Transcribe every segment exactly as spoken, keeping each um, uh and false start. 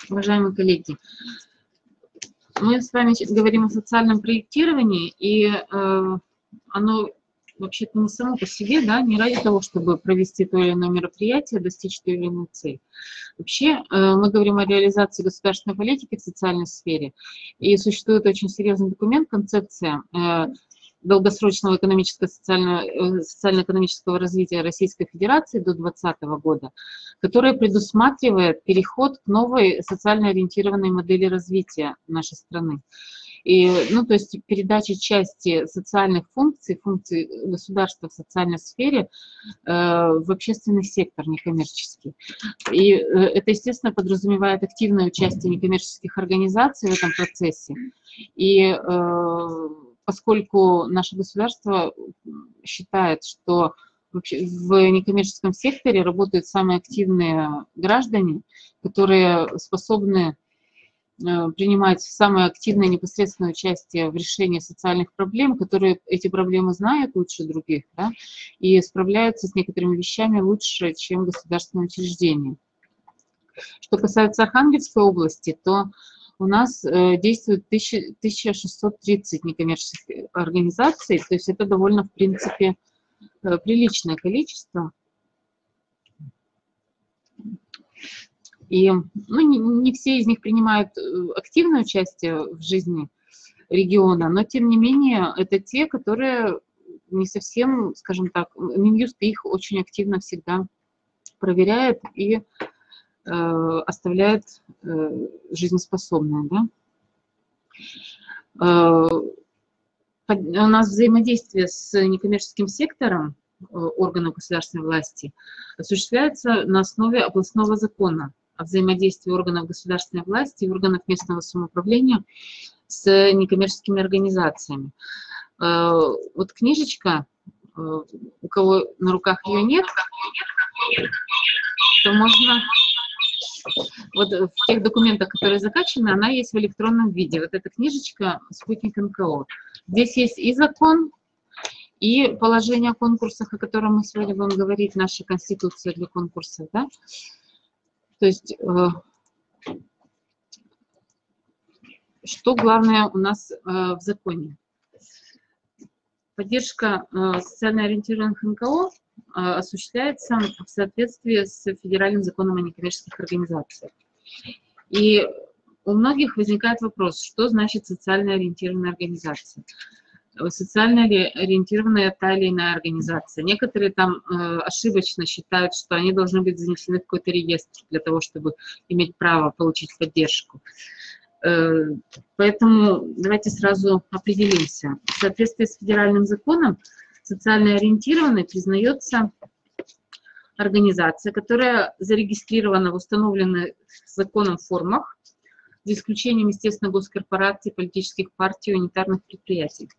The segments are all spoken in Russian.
Уважаемые коллеги, мы с вами говорим о социальном проектировании, и э, оно вообще-то не само по себе, да, не ради того, чтобы провести то или иное мероприятие, достичь той или иной цели. Вообще э, мы говорим о реализации государственной политики в социальной сфере, и существует очень серьезный документ, концепция э, долгосрочного экономического, социально, социально-экономического развития Российской Федерации до двадцатого года, которая предусматривает переход к новой социально ориентированной модели развития нашей страны. И, ну, то есть передача части социальных функций, функций государства в социальной сфере э, в общественный сектор, некоммерческий. И э, это, естественно, подразумевает активное участие некоммерческих организаций в этом процессе. И э, поскольку наше государство считает, что в некоммерческом секторе работают самые активные граждане, которые способны принимать самое активное непосредственное участие в решении социальных проблем, которые эти проблемы знают лучше других, да, и справляются с некоторыми вещами лучше, чем государственные учреждения. Что касается Архангельской области, то у нас э, действует тысяча шестьсот тридцать некоммерческих организаций, то есть это довольно, в принципе, э, приличное количество. И ну, не, не все из них принимают активное участие в жизни региона, но тем не менее это те, которые не совсем, скажем так, Минюст их очень активно всегда проверяет и э, оставляет э, жизнеспособные. Да? Э, у нас взаимодействие с некоммерческим сектором э, органов государственной власти осуществляется на основе областного закона о взаимодействии органов государственной власти и органов местного самоуправления с некоммерческими организациями. Вот книжечка, у кого на руках ее нет, то можно... Вот в тех документах, которые закачаны, она есть в электронном виде. Вот эта книжечка «Спутник эн ка о». Здесь есть и закон, и положение о конкурсах, о котором мы сегодня будем говорить, наша конституция для конкурсов, да? То есть, э, что главное у нас э, в законе? Поддержка э, социально ориентированных эн ка о э, осуществляется в соответствии с федеральным законом о некоммерческих организациях. И у многих возникает вопрос, что значит социально ориентированная организация? Социально ориентированная та или иная организация. Некоторые там э, ошибочно считают, что они должны быть занесены в какой-то реестр для того, чтобы иметь право получить поддержку. Э, поэтому давайте сразу определимся. В соответствии с федеральным законом социально ориентированной признается организация, которая зарегистрирована в установленных законом формах, за исключением, естественно, госкорпораций, политических партий, унитарных предприятий,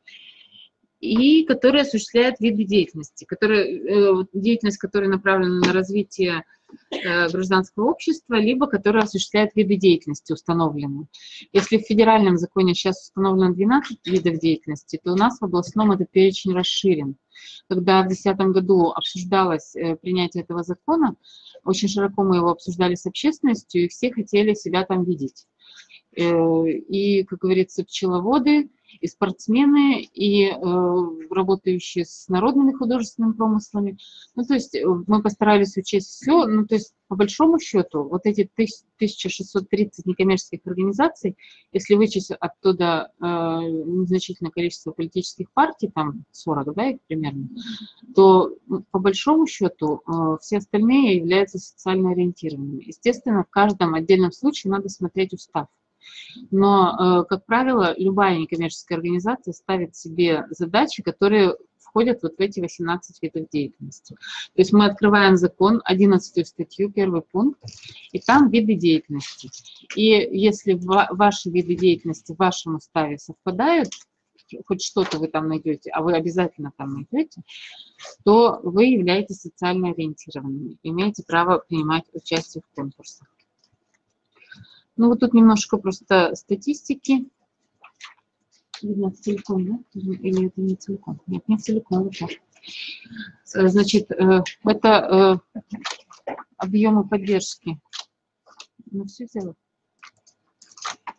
и которая осуществляет виды деятельности, которые, деятельность, которая направлена на развитие гражданского общества, либо которая осуществляет виды деятельности установленные. Если в федеральном законе сейчас установлено двенадцать видов деятельности, то у нас в областном этот перечень расширен. Когда в две тысячи десятом году обсуждалось принятие этого закона, очень широко мы его обсуждали с общественностью, и все хотели себя там видеть. И, как говорится, пчеловоды, и спортсмены, и э, работающие с народными художественными промыслами. Ну, то есть мы постарались учесть все. Ну, то есть, по большому счету, вот эти тысяча шестьсот тридцать некоммерческих организаций, если вычесть оттуда э, незначительное количество политических партий, там сорок, да, их примерно, то, по большому счету, э, все остальные являются социально ориентированными. Естественно, в каждом отдельном случае надо смотреть устав. Но, как правило, любая некоммерческая организация ставит себе задачи, которые входят вот в эти восемнадцать видов деятельности. То есть мы открываем закон, одиннадцатую статью, первый пункт, и там виды деятельности. И если ваши виды деятельности в вашем уставе совпадают, хоть что-то вы там найдете, а вы обязательно там найдете, то вы являетесь социально ориентированными, имеете право принимать участие в конкурсах. Ну, вот тут немножко просто статистики. Видно, целиком, да? Или это не целиком? Нет, не целиком. Вот так. Значит, это объемы поддержки. Ну, все взяла.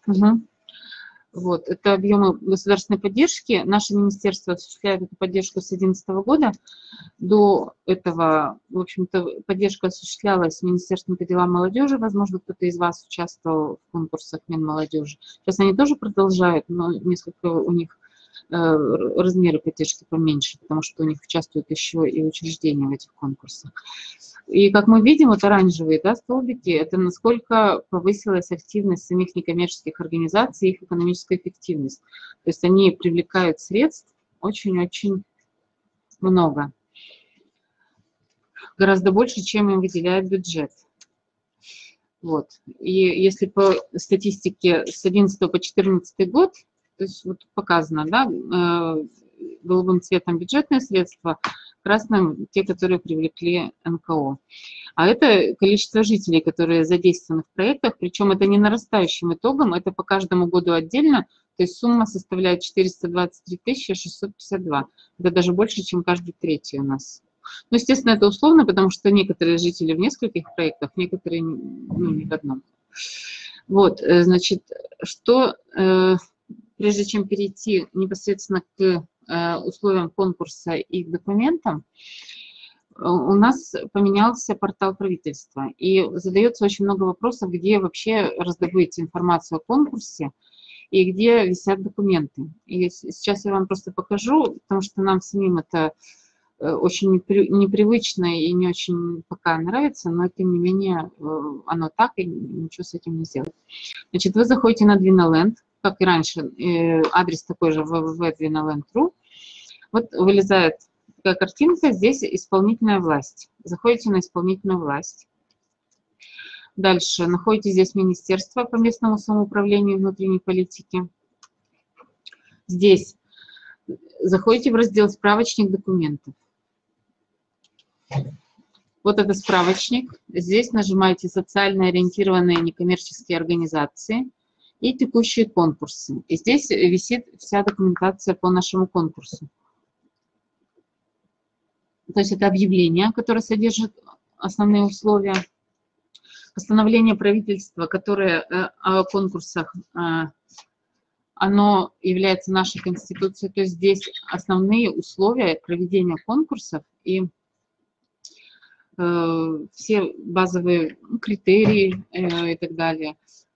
Угу. Вот, это объемы государственной поддержки. Наше министерство осуществляет эту поддержку с две тысячи одиннадцатого года. До этого, в общем-то, поддержка осуществлялась Министерством по делам молодежи. Возможно, кто-то из вас участвовал в конкурсах Минмолодежи. Сейчас они тоже продолжают, но несколько у них э, размеры поддержки поменьше, потому что у них участвуют еще и учреждения в этих конкурсах. И как мы видим, вот оранжевые, да, столбики, это насколько повысилась активность самих некоммерческих организаций, их экономическая эффективность. То есть они привлекают средств очень-очень много. Гораздо больше, чем им выделяет бюджет. Вот. И если по статистике с одиннадцатого по четырнадцатый год, то есть вот показано, да, голубым цветом бюджетные средства, красным те, которые привлекли эн ка о. А это количество жителей, которые задействованы в проектах, причем это не нарастающим итогом, это по каждому году отдельно, то есть сумма составляет четыреста двадцать три тысячи шестьсот пятьдесят два. Это даже больше, чем каждый третий у нас. Ну, естественно, это условно, потому что некоторые жители в нескольких проектах, некоторые, ну, не в одном. Вот, значит, что, прежде чем перейти непосредственно к условиям конкурса и к документам, у нас поменялся портал правительства, и задается очень много вопросов, где вообще раздобыть информацию о конкурсе и где висят документы. И сейчас я вам просто покажу, потому что нам самим это очень непривычно и не очень пока нравится, но тем не менее оно так, и ничего с этим не сделать. Значит, вы заходите на Двиноленд, как и раньше, адрес такой же вэ вэ вэ точка двиноленд точка ру. Вот вылезает такая картинка, здесь исполнительная власть. Заходите на исполнительную власть. Дальше находите здесь Министерство по местному самоуправлению и внутренней политике. Здесь заходите в раздел «Справочник документов». Вот это справочник. Здесь нажимаете «Социально ориентированные некоммерческие организации» и «Текущие конкурсы». И здесь висит вся документация по нашему конкурсу. То есть это объявление, которое содержит основные условия. Постановление правительства, которое о конкурсах, оно является нашей конституцией. То есть здесь основные условия проведения конкурсов и все базовые критерии и так далее,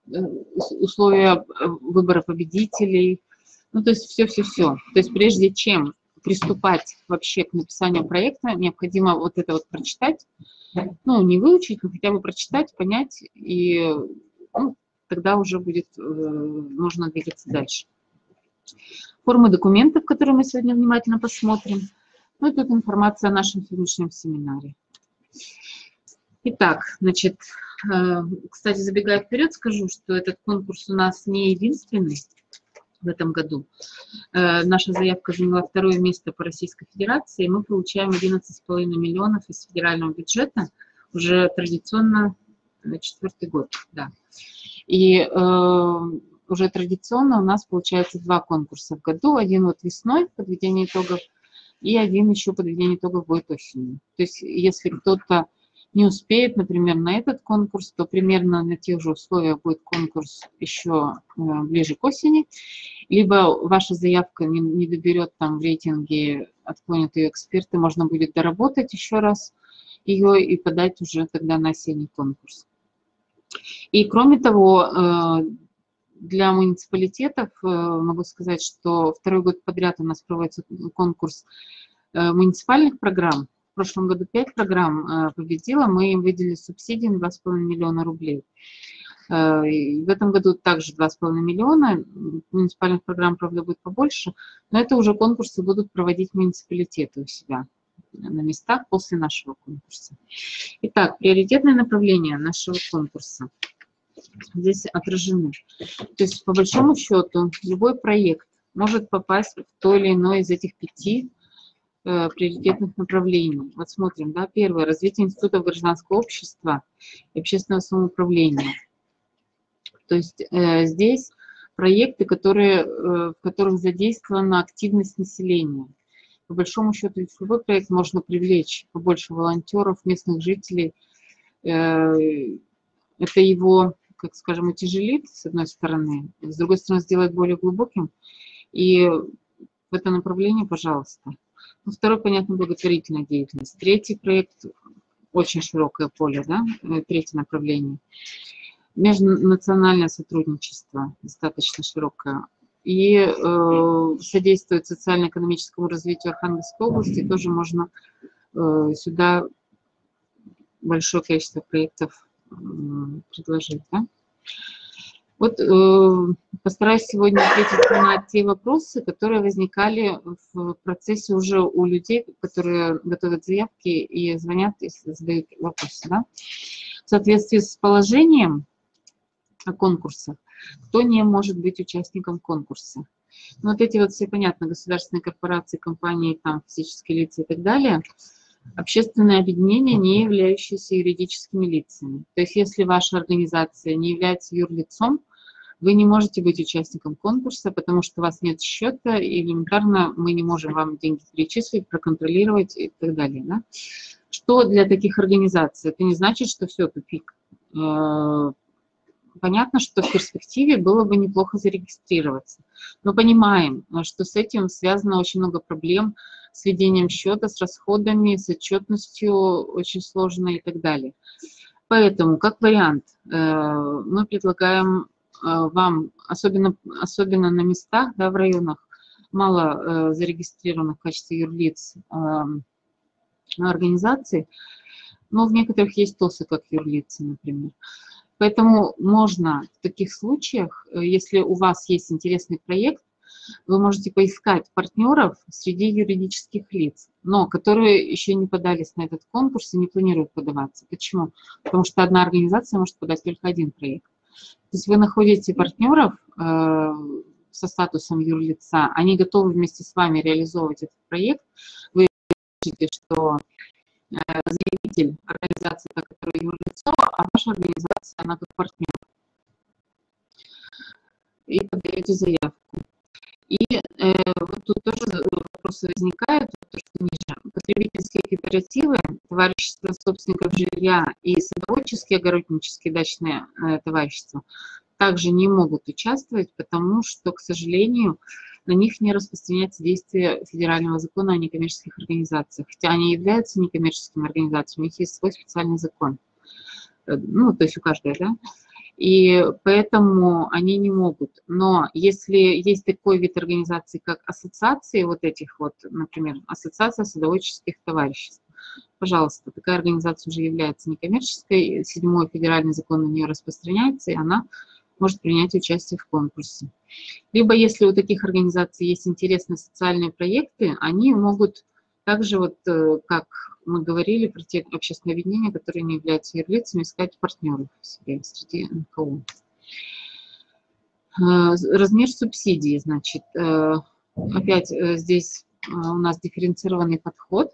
условия выбора победителей, ну то есть все-все-все. То есть прежде чем приступать вообще к написанию проекта, необходимо вот это вот прочитать, ну не выучить, но хотя бы прочитать, понять, и ну, тогда уже будет, можно двигаться дальше. Формы документов, которые мы сегодня внимательно посмотрим. Ну и тут информация о нашем сегодняшнем семинаре. Итак, значит, кстати, забегая вперед, скажу, что этот конкурс у нас не единственный в этом году. Наша заявка заняла второе место по Российской Федерации. Мы получаем одиннадцать с половиной миллионов из федерального бюджета уже традиционно четвертый год. Да. И э, уже традиционно у нас получается два конкурса в году. Один вот весной, подведение итогов, и один еще подведение итогов будет осенью. То есть если кто-то не успеет, например, на этот конкурс, то примерно на тех же условиях будет конкурс еще ближе к осени, либо ваша заявка не, не доберет там в рейтинге, отклонят ее эксперты, можно будет доработать еще раз ее и подать уже тогда на осенний конкурс. И кроме того, для муниципалитетов могу сказать, что второй год подряд у нас проводится конкурс муниципальных программ. В прошлом году пять программ победила, мы им выделили субсидии на два с половиной миллиона рублей. В этом году также два с половиной миллиона, муниципальных программ, правда, будет побольше, но это уже конкурсы будут проводить муниципалитеты у себя на местах после нашего конкурса. Итак, приоритетные направления нашего конкурса здесь отражены. То есть, по большому счету, любой проект может попасть в то или иное из этих пяти приоритетных направлений. Вот смотрим, да, первое, развитие институтов гражданского общества и общественного самоуправления. То есть э, здесь проекты, которые, э, в которых задействована активность населения. По большому счету, в любой проект можно привлечь побольше волонтеров, местных жителей. Э, это его как скажем, утяжелит, с одной стороны, с другой стороны, сделает более глубоким. И в это направление, пожалуйста. Ну, второй, понятно, благотворительная деятельность. Третий проект, очень широкое поле, да, третье направление. Межнациональное сотрудничество, достаточно широкое. И э, содействует социально-экономическому развитию Архангельской области, тоже можно э, сюда большое количество проектов э, предложить. Да? Вот э, постараюсь сегодня ответить на те вопросы, которые возникали в процессе уже у людей, которые готовят заявки и звонят, если задают вопросы. Да? В соответствии с положением о конкурсах, кто не может быть участником конкурса. Ну, вот эти вот все, понятно, государственные корпорации, компании, там, физические лица и так далее, общественные объединения, не являющиеся юридическими лицами. То есть, если ваша организация не является юрлицом, вы не можете быть участником конкурса, потому что у вас нет счета, и элементарно мы не можем вам деньги перечислить, проконтролировать и так далее. Да? Что для таких организаций? Это не значит, что все, тупик. Понятно, что в перспективе было бы неплохо зарегистрироваться. Но понимаем, что с этим связано очень много проблем с ведением счета, с расходами, с отчетностью, очень сложно и так далее. Поэтому, как вариант, мы предлагаем вам, особенно, особенно на местах, да, в районах, мало зарегистрированных в качестве юрлиц организаций, но в некоторых есть ТОСы как юрлицы, например. Поэтому можно в таких случаях, если у вас есть интересный проект, вы можете поискать партнеров среди юридических лиц, но которые еще не подались на этот конкурс и не планируют подаваться. Почему? Потому что одна организация может подать только один проект. То есть вы находите партнеров э, со статусом юрлица, они готовы вместе с вами реализовывать этот проект. Вы видите, что заявитель организации, которая юрлицо, а ваша организация, она как партнер. И подаете заявку. И э, вот тут тоже вопросы возникают, то, что ниже. Потребительские кооперативы, товарищества собственников жилья и садоводческие, огороднические дачные э, товарищества также не могут участвовать, потому что, к сожалению, на них не распространяется действие федерального закона о некоммерческих организациях. Хотя они являются некоммерческими организациями, у них есть свой специальный закон. Ну, то есть у каждой, да? И поэтому они не могут. Но если есть такой вид организации, как ассоциации вот этих вот, например, ассоциация садоводческих товариществ, пожалуйста, такая организация уже является некоммерческой, седьмой федеральный закон на нее распространяется, и она может принять участие в конкурсе. Либо, если у таких организаций есть интересные социальные проекты, они могут также, вот, как мы говорили, про те общественные объединения, которые не являются юрлицами, искать партнеров себе среди эн ка о. Размер субсидии, значит, опять здесь у нас дифференцированный подход.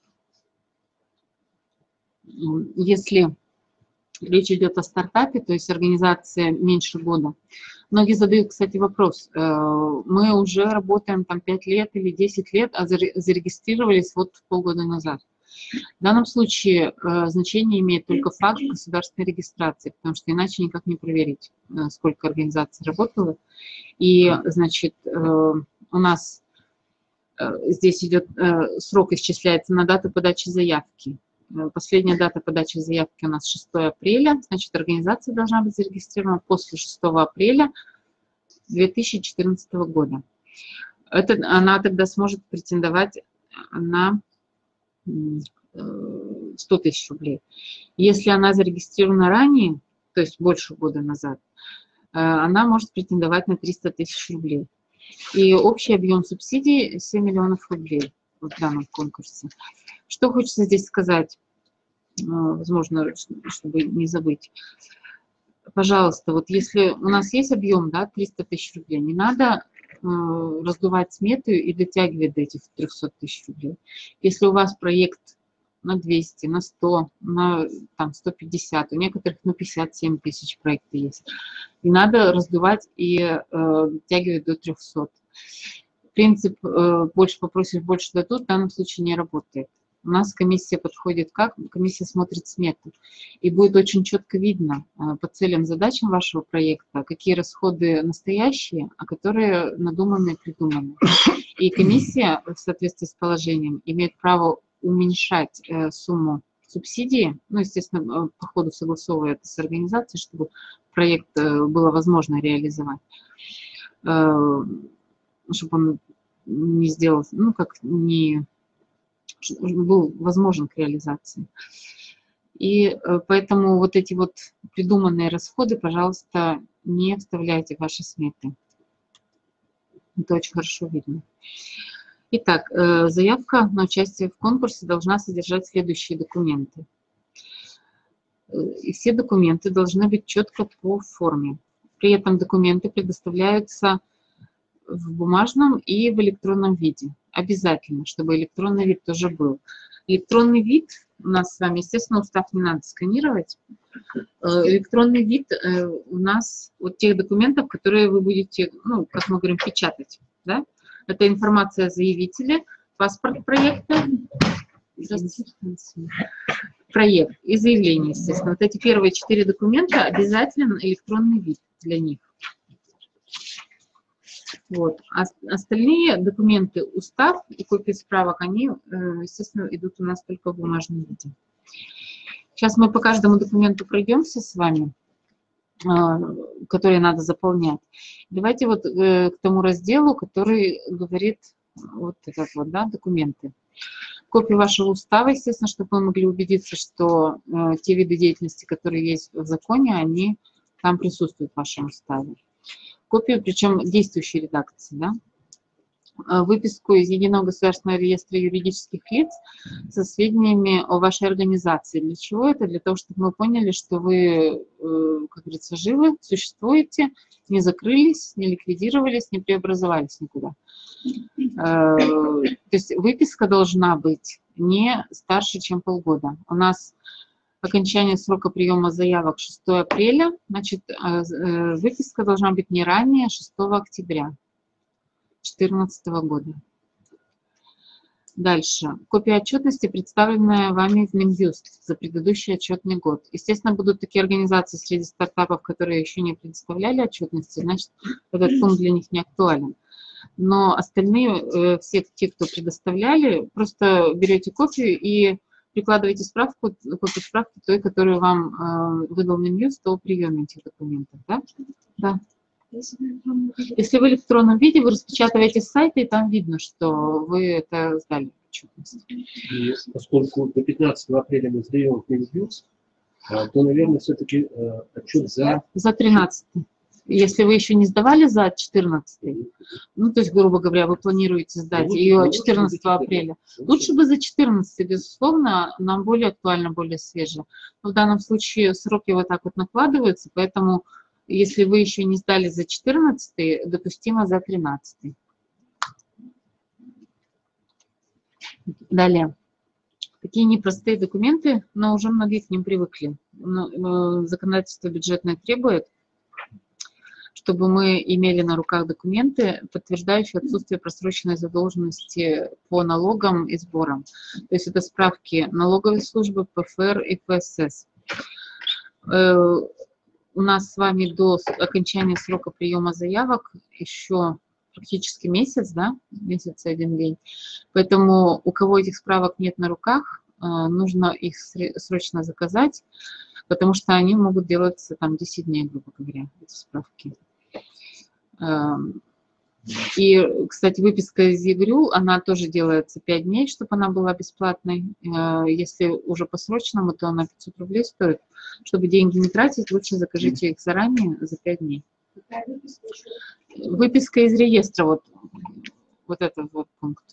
Если речь идет о стартапе, то есть организация меньше года. Многие задают, кстати, вопрос. Мы уже работаем там пять лет или десять лет, а зарегистрировались вот полгода назад. В данном случае значение имеет только факт государственной регистрации, потому что иначе никак не проверить, сколько организаций работало. И, значит, у нас здесь идет, срок исчисляется на дату подачи заявки. Последняя дата подачи заявки у нас шестое апреля, значит, организация должна быть зарегистрирована после шестого апреля две тысячи четырнадцатого года. Это, она тогда сможет претендовать на сто тысяч рублей. Если она зарегистрирована ранее, то есть больше года назад, она может претендовать на триста тысяч рублей. И общий объем субсидий семь миллионов рублей в данном конкурсе. Что хочется здесь сказать, возможно, чтобы не забыть. Пожалуйста, вот если у нас есть объем, да, триста тысяч рублей, не надо э, раздувать смету и дотягивать до этих трёхсот тысяч рублей. Если у вас проект на двести, на сто, на там, сто пятьдесят, у некоторых на пятьдесят семь тысяч проекты есть, не надо раздувать и э, дотягивать до трёхсот. Принцип э, больше попросишь, больше дадут в данном случае не работает. У нас комиссия подходит как? Комиссия смотрит смету. И будет очень четко видно по целям, задачам вашего проекта, какие расходы настоящие, а которые надуманные, придуманы. И комиссия в соответствии с положением имеет право уменьшать сумму субсидии, ну, естественно, по ходу согласовывая это с организацией, чтобы проект было возможно реализовать, чтобы он не сделал, ну, как не был возможен к реализации. И поэтому вот эти вот придуманные расходы, пожалуйста, не вставляйте в ваши сметы. Это очень хорошо видно. Итак, заявка на участие в конкурсе должна содержать следующие документы. И все документы должны быть четко по форме. При этом документы предоставляются в бумажном и в электронном виде. Обязательно, чтобы электронный вид тоже был. Электронный вид у нас с вами, естественно, устав не надо сканировать. Электронный вид у нас от тех документов, которые вы будете, ну, как мы говорим, печатать. Да? Это информация о заявителе, паспорт проекта, проект и заявление, естественно. Вот эти первые четыре документа обязательно электронный вид для них. Вот. А остальные документы, устав и копии справок, они, естественно, идут у нас только в бумажном виде. Сейчас мы по каждому документу пройдемся с вами, которые надо заполнять. Давайте вот к тому разделу, который говорит вот этот вот, да, документы. Копию вашего устава, естественно, чтобы мы могли убедиться, что те виды деятельности, которые есть в законе, они там присутствуют в вашем уставе. Копию, причем действующей редакции, да? Выписку из Единого государственного реестра юридических лиц со сведениями о вашей организации. Для чего это? Для того, чтобы мы поняли, что вы, как говорится, живы, существуете, не закрылись, не ликвидировались, не преобразовались никуда. То есть выписка должна быть не старше, чем полгода. У нас окончание срока приема заявок шестого апреля, значит, выписка должна быть не ранее шестого октября две тысячи четырнадцатого года. Дальше. Копия отчетности, представленная вами в Минюст за предыдущий отчетный год. Естественно, будут такие организации среди стартапов, которые еще не предоставляли отчетности, значит, этот пункт для них не актуален. Но остальные, все те, кто предоставляли, просто берете копию и прикладываете справку, копию справки той, которую вам выдал Минюст о приеме этих документов. Да? Да. Если в электронном виде, вы распечатываете с сайта, и там видно, что вы это сдали. И поскольку до пятнадцатого апреля мы сдаем в Минюст, то, наверное, все-таки отчет за... За тринадцатый. Если вы еще не сдавали за четырнадцатый, ну, то есть, грубо говоря, вы планируете сдать ну, ее четырнадцатого апреля, лучше бы за четырнадцатый, безусловно, нам более актуально, более свеже. Но в данном случае сроки вот так вот накладываются, поэтому, если вы еще не сдали за четырнадцатый, допустимо за тринадцатый. Далее. Такие непростые документы, но уже многие к ним привыкли. Законодательство бюджетное требует, чтобы мы имели на руках документы, подтверждающие отсутствие просроченной задолженности по налогам и сборам. То есть это справки налоговой службы, ПФР и ФСС. У нас с вами до окончания срока приема заявок еще практически месяц, да, месяц и один день. Поэтому у кого этих справок нет на руках, нужно их срочно заказать, потому что они могут делаться там десять дней, грубо говоря, эти справки. И, кстати, выписка из ЕГРЮ, она тоже делается пять дней, чтобы она была бесплатной. Если уже по-срочному, то она пятьсот рублей стоит. Чтобы деньги не тратить, лучше закажите их заранее за пять дней. Выписка из реестра, вот, вот этот вот пункт.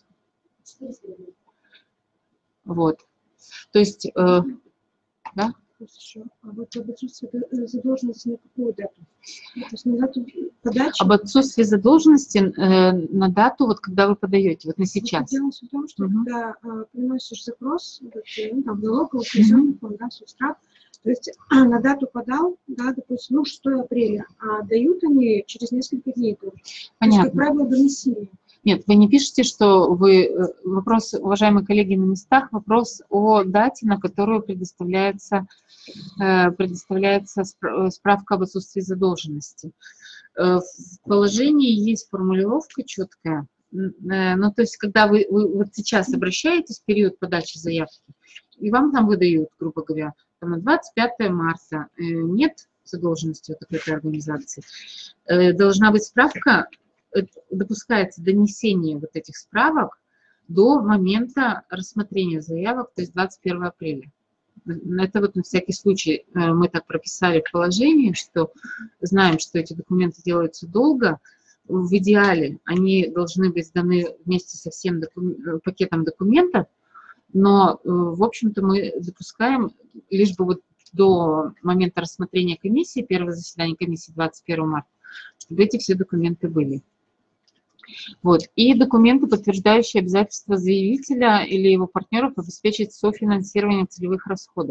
Вот. То есть, э, да? Хорошо. А вот об отсутствии задолженности на какую дату? То есть на дату подачи? Об отсутствии задолженности э, на дату, вот когда вы подаете, вот на сейчас. Дело в том, что угу. когда э, приносишь запрос, вот, ну, там, налоговый, казенный фонд, да, субстрат, то есть а, на дату подал, да, допустим, ну, шестого апреля, а дают они через несколько дней. Понятно. То есть, как правило, до мессии. Нет, вы не пишете, что вы... Вопрос, уважаемые коллеги на местах, вопрос о дате, на которую предоставляется, предоставляется справка об отсутствии задолженности. В положении есть формулировка четкая. Ну, то есть, когда вы, вы вот сейчас обращаетесь в период подачи заявки, и вам там выдают, грубо говоря, там, на двадцать пятое марта нет задолженности у такой-то организации, должна быть справка, допускается донесение вот этих справок до момента рассмотрения заявок, то есть двадцать первого апреля. Это вот на всякий случай мы так прописали в положении, что знаем, что эти документы делаются долго. В идеале они должны быть сданы вместе со всем докум... пакетом документов, но, в общем-то, мы допускаем лишь бы вот до момента рассмотрения комиссии, первое заседание комиссии двадцать первого марта, чтобы эти все документы были. Вот. И документы, подтверждающие обязательства заявителя или его партнеров обеспечить софинансирование целевых расходов.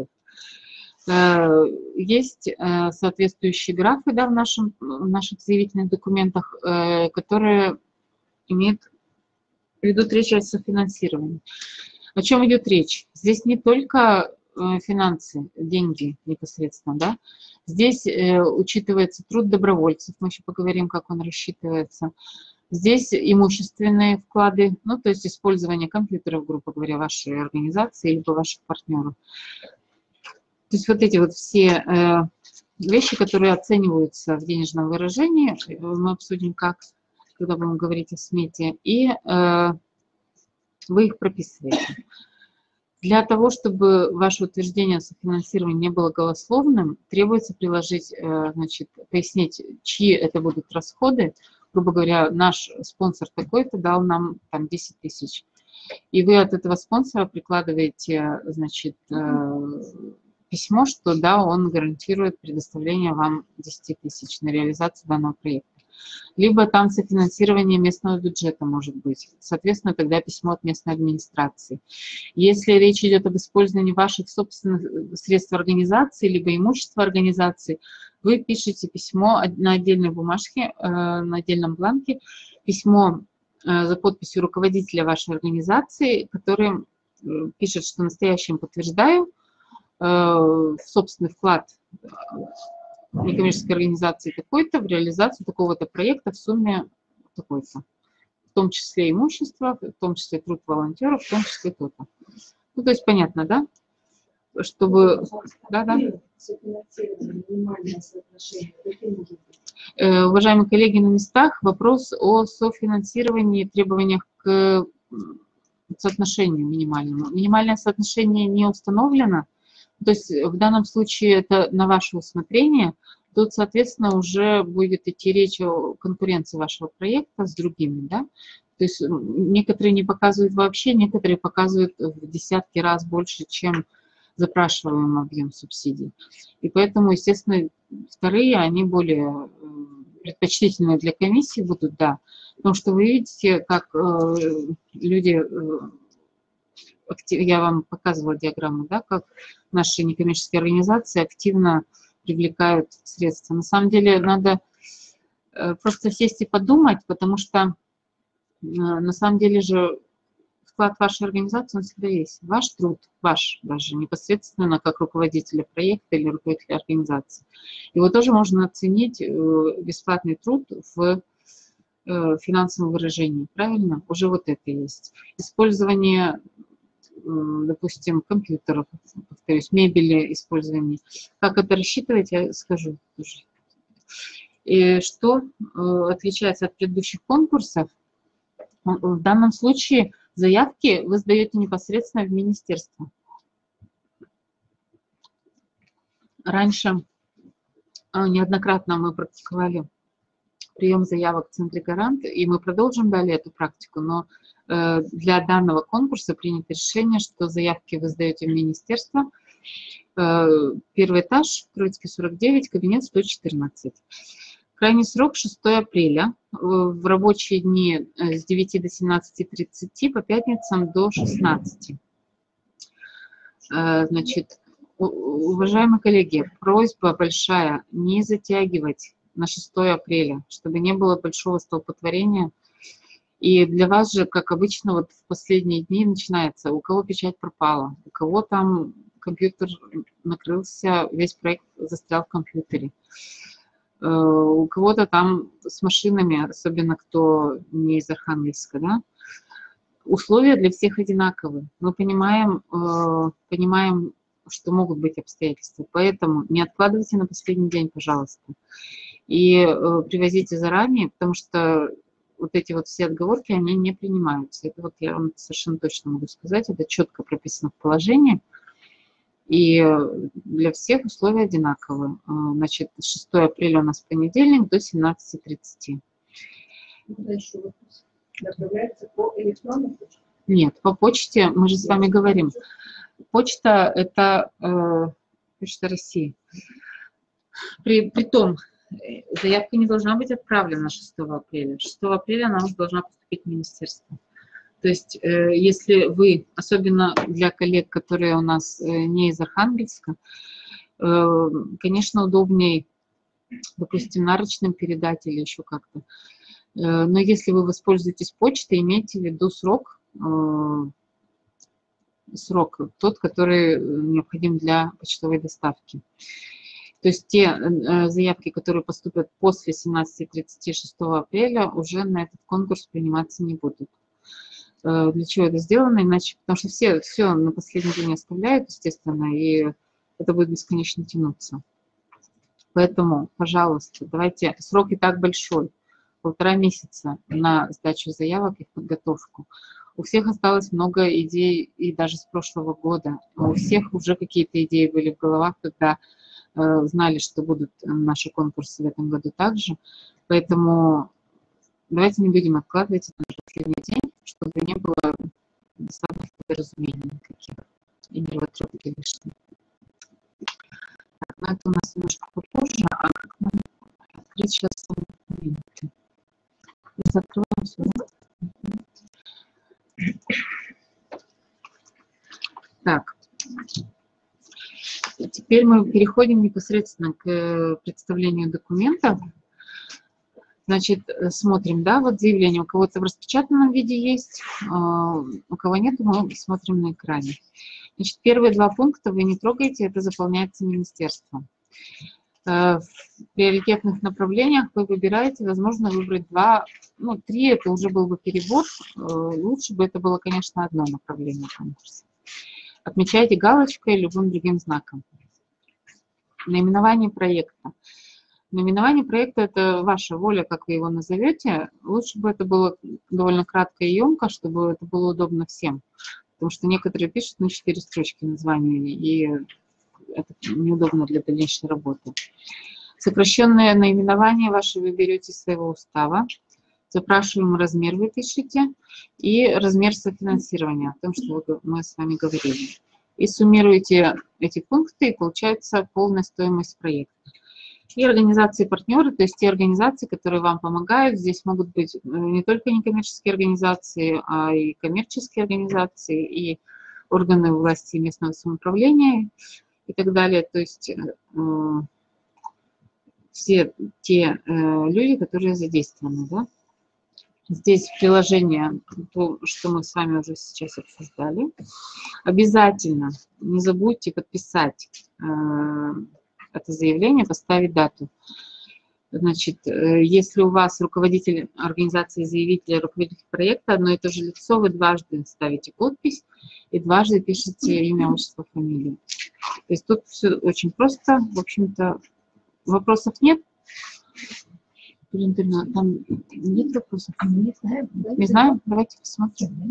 Есть соответствующие графы, да, в, нашем, в наших заявительных документах, которые имеют, ведут речь о софинансировании. О чем идет речь? Здесь не только финансы, деньги непосредственно, да. Здесь учитывается труд добровольцев, мы еще поговорим, как он рассчитывается. Здесь имущественные вклады, ну, то есть использование компьютеров, грубо говоря, вашей организации либо ваших партнеров. То есть вот эти вот все э, вещи, которые оцениваются в денежном выражении, мы обсудим, как, когда будем говорить о смете, и э, вы их прописываете. Для того, чтобы ваше утверждение о софинансировании не было голословным, требуется приложить, э, значит, пояснить, чьи это будут расходы. Грубо говоря, наш спонсор такой-то дал нам там десять тысяч. И вы от этого спонсора прикладываете, значит, э, письмо, что да, он гарантирует предоставление вам десять тысяч на реализацию данного проекта. Либо там софинансирование местного бюджета может быть. Соответственно, тогда письмо от местной администрации. Если речь идет об использовании ваших собственных средств организации, либо имущества организации, вы пишете письмо на отдельной бумажке, на отдельном бланке, письмо за подписью руководителя вашей организации, который пишет, что настоящим подтверждаю собственный вклад некоммерческой организации такой-то в реализацию такого-то проекта в сумме такой-то. В том числе имущество, в том числе труд волонтеров, в том числе то-то. Ну, то есть понятно, да? Чтобы... Да, да. Э, уважаемые коллеги на местах, вопрос о софинансировании, требованиях к соотношению минимальному. Минимальное соотношение не установлено. То есть в данном случае это на ваше усмотрение. Тут, соответственно, уже будет идти речь о конкуренции вашего проекта с другими, да? То есть некоторые не показывают вообще, некоторые показывают в десятки раз больше, чем запрашиваемый объем субсидий. И поэтому, естественно, вторые, они более предпочтительные для комиссии будут, да. Потому что вы видите, как э, люди... Э, я вам показывала диаграмму, да, как наши некоммерческие организации активно привлекают средства. На самом деле надо просто сесть и подумать, потому что на самом деле же вклад вашей организации, он всегда есть. Ваш труд, ваш даже непосредственно как руководителя проекта или руководителя организации. Его тоже можно оценить, бесплатный труд, в финансовом выражении. Правильно? Уже вот это есть. Использование, допустим, компьютеров, повторюсь, мебели, использование. Как это рассчитывать, я скажу тоже. И что отличается от предыдущих конкурсов? В данном случае заявки вы сдаете непосредственно в министерство. Раньше неоднократно мы практиковали прием заявок в центре «Гарант», и мы продолжим далее эту практику, но для данного конкурса принято решение, что заявки вы сдаете в министерство. Первый этаж, Троицкий, сорок девять, кабинет сто четырнадцать. Крайний срок шестое апреля, в рабочие дни с девяти до семнадцати тридцати, по пятницам до шестнадцати. Значит, уважаемые коллеги, просьба большая не затягивать на шестое апреля, чтобы не было большого столпотворения И для вас же, как обычно, вот в последние дни начинается, у кого печать пропала, у кого там компьютер накрылся, весь проект застрял в компьютере. У кого-то там с машинами, особенно кто не из Архангельска, да, условия для всех одинаковые. Мы понимаем, понимаем, что могут быть обстоятельства, поэтому не откладывайте на последний день, пожалуйста, и привозите заранее, потому что вот эти вот все отговорки, они не принимаются. Это вот я вам совершенно точно могу сказать, это четко прописано в положении. И для всех условия одинаковые. Значит, шестое апреля у нас понедельник до семнадцати тридцати. Направляется по электронной почте? Нет, по почте, мы же с вами говорим. Почта – это э, Почта России. При, притом, заявка не должна быть отправлена шестого апреля. шестого апреля она уже должна поступить в министерство. То есть, э, если вы, особенно для коллег, которые у нас э, не из Архангельска, э, конечно, удобнее, допустим, нарочным передать или еще как-то. Э, но если вы воспользуетесь почтой, имейте в виду срок, э, срок тот, который необходим для почтовой доставки. То есть те э, заявки, которые поступят после семнадцати тридцати шестого апреля, уже на этот конкурс приниматься не будут. Для чего это сделано, иначе, потому что все, все на последний день оставляют, естественно, и это будет бесконечно тянуться. Поэтому, пожалуйста, давайте, срок и так большой, полтора месяца на сдачу заявок и подготовку. У всех осталось много идей, и даже с прошлого года. У всех уже какие-то идеи были в головах, когда э, знали, что будут наши конкурсы в этом году также. Поэтому давайте не будем откладывать это на последний день, чтобы не было бесславных недоразумений никаких и нервотрепки лишних. Так, но это у нас немножко попозже, а как нам открыть сейчас сами документы? Закрываем все. Так, теперь мы переходим непосредственно к представлению документа. Значит, смотрим, да, вот заявление у кого-то в распечатанном виде есть, у кого нет, мы смотрим на экране. Значит, первые два пункта вы не трогаете, это заполняется министерством. В приоритетных направлениях вы выбираете, возможно, выбрать два, ну, три, это уже был бы перебор, лучше бы это было, конечно, одно направление конкурса. Отмечайте галочкой или любым другим знаком. Наименование проекта. Наименование проекта – это ваша воля, как вы его назовете. Лучше бы это было довольно кратко и емко, чтобы это было удобно всем. Потому что некоторые пишут на четыре строчки названия, и это неудобно для дальнейшей работы. Сокращенное наименование ваше вы берете из своего устава. Запрашиваемый размер вы пишете. И размер софинансирования, о том, что мы с вами говорили. И суммируете эти пункты, и получается полная стоимость проекта. И организации-партнеры, то есть те организации, которые вам помогают. Здесь могут быть не только некоммерческие организации, а и коммерческие организации, и органы власти местного самоуправления и так далее. То есть э, все те э, люди, которые задействованы. Да? Здесь приложение, то, что мы с вами уже сейчас обсуждали. Обязательно не забудьте подписать э, это заявление, поставить дату. Значит, если у вас руководитель организации заявителя, руководитель проекта, одно и то же лицо, вы дважды ставите подпись и дважды пишете имя, отчество, фамилию. То есть тут все очень просто. В общем-то, вопросов нет. Там нет вопросов? Не знаем. Не знаем? Давайте посмотрим.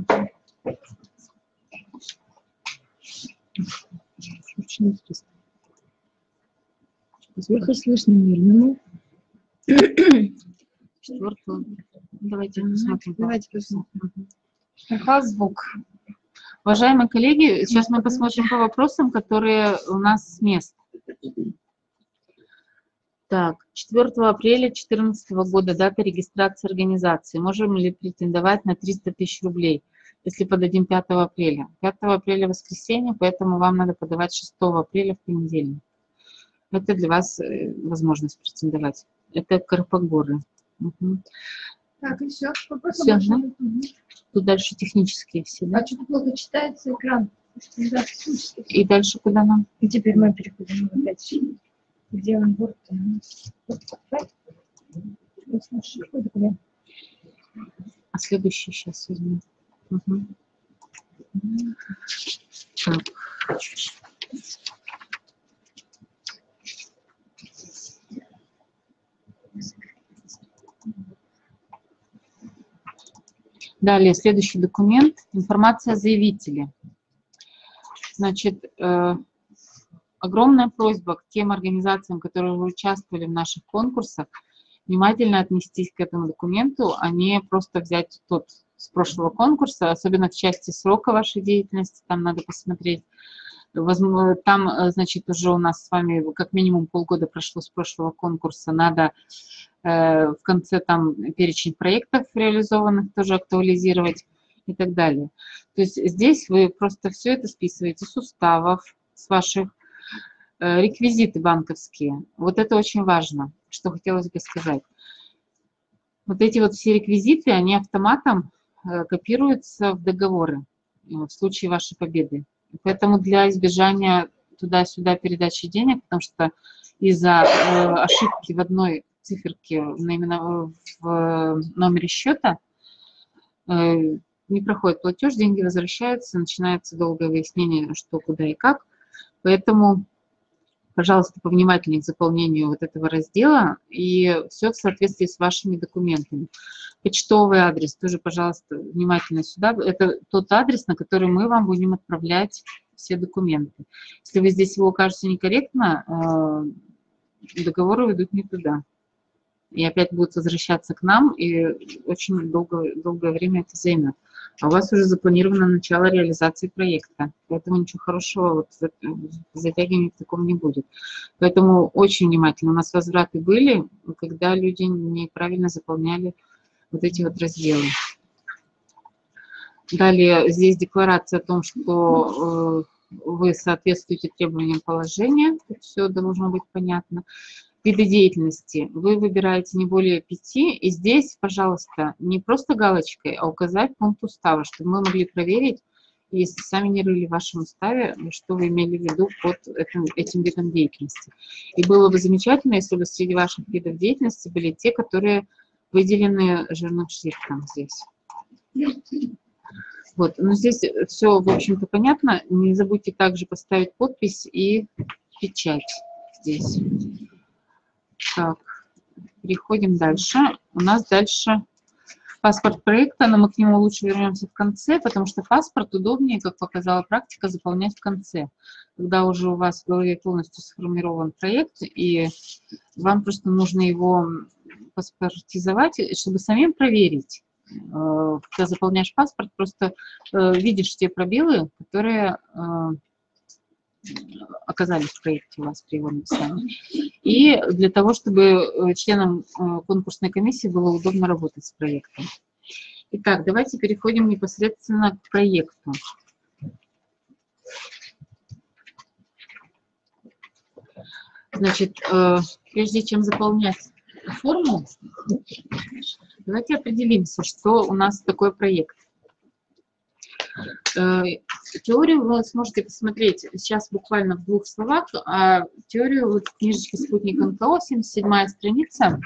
Очень интересно. Сверху слышно мирному. Четвертого. Давайте посмотрим. Давайте посмотрим. Какой звук? Уважаемые коллеги, сейчас мы посмотрим по вопросам, которые у нас с мест. Так, четвёртого апреля две тысячи четырнадцатого года дата регистрации организации. Можем ли претендовать на триста тысяч рублей, если подадим пятого апреля? пятого апреля воскресенье, поэтому вам надо подавать шестого апреля в понедельник. Это для вас возможность претендовать. Это Карпогоры. Угу. Так, и все. Все, да? Тут дальше технические все, да? А что-то плохо читается экран. Да, И дальше куда нам? и теперь мы переходим опять. Где он? Вот. А следующий сейчас возьму. Угу. Так. Далее, следующий документ. Информация о заявителе. Значит, э, огромная просьба к тем организациям, которые уже участвовали в наших конкурсах, внимательно отнестись к этому документу, а не просто взять тот с прошлого конкурса, особенно в части срока вашей деятельности, там надо посмотреть. Возможно, там, значит, уже у нас с вами как минимум полгода прошло с прошлого конкурса, надо э, в конце там перечень проектов реализованных тоже актуализировать и так далее. То есть здесь вы просто все это списываете с уставов, с ваших э, реквизиты банковские. Вот это очень важно, что хотелось бы сказать. Вот эти вот все реквизиты, они автоматом э, копируются в договоры э, в случае вашей победы. Поэтому для избежания туда-сюда передачи денег, потому что из-за э, ошибки в одной циферке именно в номере счета э, не проходит платеж, деньги возвращаются, начинается долгое выяснение, что, куда и как. Поэтому, пожалуйста, повнимательнее к заполнению вот этого раздела и все в соответствии с вашими документами. Почтовый адрес тоже, пожалуйста, внимательно сюда. Это тот адрес, на который мы вам будем отправлять все документы. Если вы здесь его укажете некорректно, договоры уйдут не туда. И опять будут возвращаться к нам, и очень долго, долгое время это займет. А у вас уже запланировано начало реализации проекта. Поэтому ничего хорошего вот затягивания в таком не будет. Поэтому очень внимательно. У нас возвраты были, когда люди неправильно заполняли вот эти вот разделы. Далее здесь декларация о том, что э, вы соответствуете требованиям положения. Тут все должно быть понятно. Виды деятельности. Вы выбираете не более пяти. И здесь, пожалуйста, не просто галочкой, а указать пункт устава, чтобы мы могли проверить, если сами не рыли в вашем уставе, что вы имели в виду под этим, этим видом деятельности. И было бы замечательно, если бы среди ваших видов деятельности были те, которые выделены жирным шрифтом здесь. Вот, но здесь все, в общем-то, понятно. Не забудьте также поставить подпись и печать здесь. Так, переходим дальше. У нас дальше паспорт проекта, но мы к нему лучше вернемся в конце, потому что паспорт удобнее, как показала практика, заполнять в конце, когда уже у вас в голове полностью сформирован проект, и вам просто нужно его паспортизовать, чтобы самим проверить. Когда заполняешь паспорт, просто видишь те пробелы, которые оказались в проекте у вас при его написании. И для того, чтобы членам конкурсной комиссии было удобно работать с проектом. Итак, давайте переходим непосредственно к проекту. Значит, прежде чем заполнять форму, давайте определимся, что у нас такое проект. Теорию вы сможете посмотреть сейчас буквально в двух словах, а теорию вот в книжечке «Спутник эн ка о», семьдесят седьмая страница,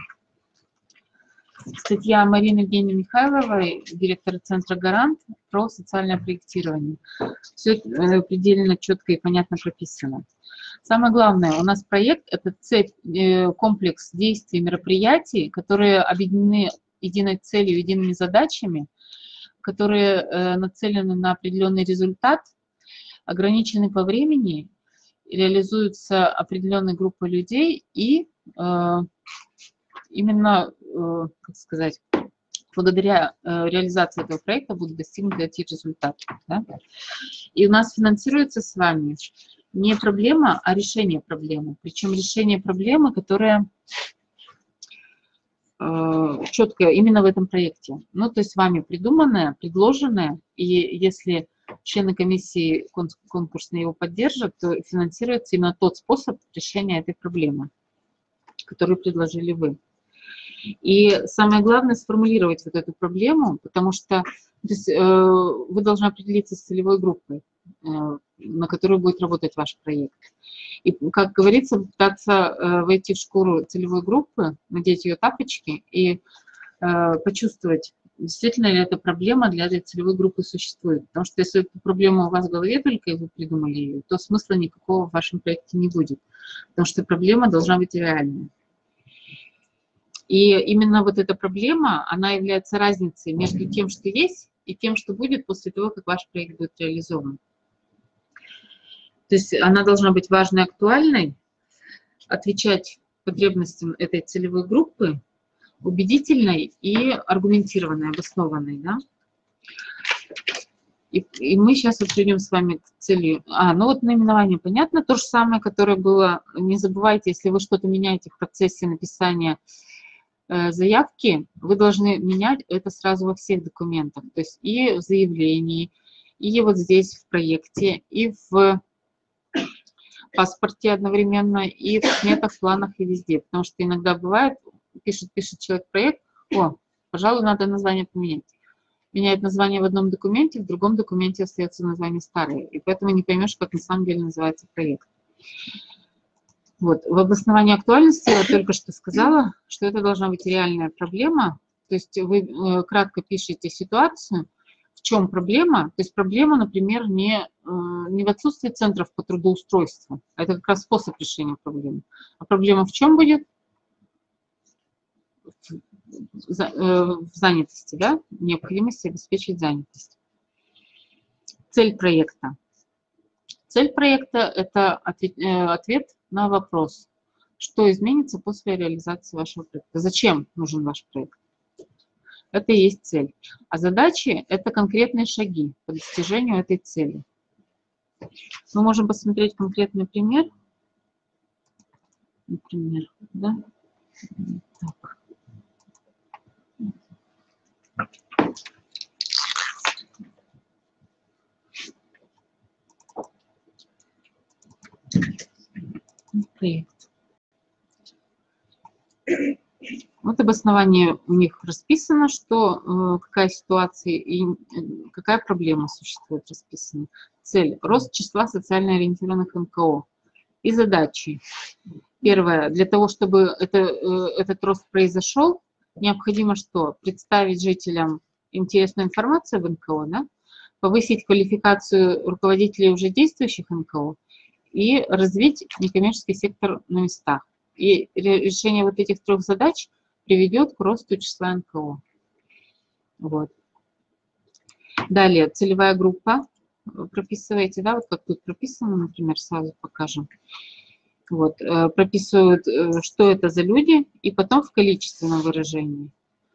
статья Марины Евгеньевны Михайловой, директора центра «Гарант», про социальное проектирование. Все предельно четко и понятно прописано. Самое главное, у нас проект – это цепь, комплекс действий, мероприятий, которые объединены единой целью, едиными задачами, которые э, нацелены на определенный результат, ограничены по времени, реализуются определенной группой людей, и э, именно, э, как сказать, благодаря э, реализации этого проекта будут достигнуты эти результаты. Да? И у нас финансируется с вами не проблема, а решение проблемы. Причем решение проблемы, которая четко именно в этом проекте. Ну, то есть вами придуманное, предложенное, и если члены комиссии конкурсной его поддержат, то финансируется именно тот способ решения этой проблемы, который предложили вы. И самое главное сформулировать вот эту проблему, потому что то есть, э, вы должны определиться с целевой группой, э, на которую будет работать ваш проект. И, как говорится, пытаться э, войти в шкуру целевой группы, надеть ее тапочки и э, почувствовать, действительно ли эта проблема для этой целевой группы существует. Потому что если эта проблема у вас в голове только, и вы придумали ее, то смысла никакого в вашем проекте не будет. Потому что проблема должна быть реальной. И именно вот эта проблема, она является разницей между тем, что есть, и тем, что будет после того, как ваш проект будет реализован. То есть она должна быть важной, актуальной, отвечать потребностям этой целевой группы, убедительной и аргументированной, обоснованной. Да? И, и мы сейчас вот придем с вами к цели. А, ну вот наименование понятно, то же самое, которое было. Не забывайте, если вы что-то меняете в процессе написания э, заявки, вы должны менять это сразу во всех документах. То есть и в заявлении, и вот здесь в проекте, и в паспорте одновременно, и в сметах, планах, и везде. Потому что иногда бывает, пишет, пишет человек проект, о, пожалуй, надо название поменять. Меняет название в одном документе, в другом документе остается название старое. И поэтому не поймешь, как на самом деле называется проект. Вот. В обосновании актуальности я только что сказала, что это должна быть реальная проблема. То есть вы э, кратко пишете ситуацию, в чем проблема. То есть проблема, например, не, э, не в отсутствии центров по трудоустройству. Это как раз способ решения проблемы. А проблема в чем будет? В занятости, да, необходимости обеспечить занятость. Цель проекта. Цель проекта – это ответ, ответ на вопрос, что изменится после реализации вашего проекта. Зачем нужен ваш проект? Это и есть цель. А задачи – это конкретные шаги по достижению этой цели. Мы можем посмотреть конкретный пример. Например, да? Так. Проект. Вот обоснование у них расписано, что э, какая ситуация и э, какая проблема существует, расписано. Цель – рост числа социально ориентированных эн ка о. И задачи. Первое. Для того, чтобы это, э, этот рост произошел, необходимо что? Представить жителям интересную информацию об эн ка о, да? Повысить квалификацию руководителей уже действующих эн ка о и развить некоммерческий сектор на местах. И решение вот этих трех задач приведет к росту числа эн ка о. Вот. Далее, целевая группа. Прописываете, да, вот как тут прописано, например, сразу покажем. Вот, прописывают, что это за люди, и потом в количественном выражении.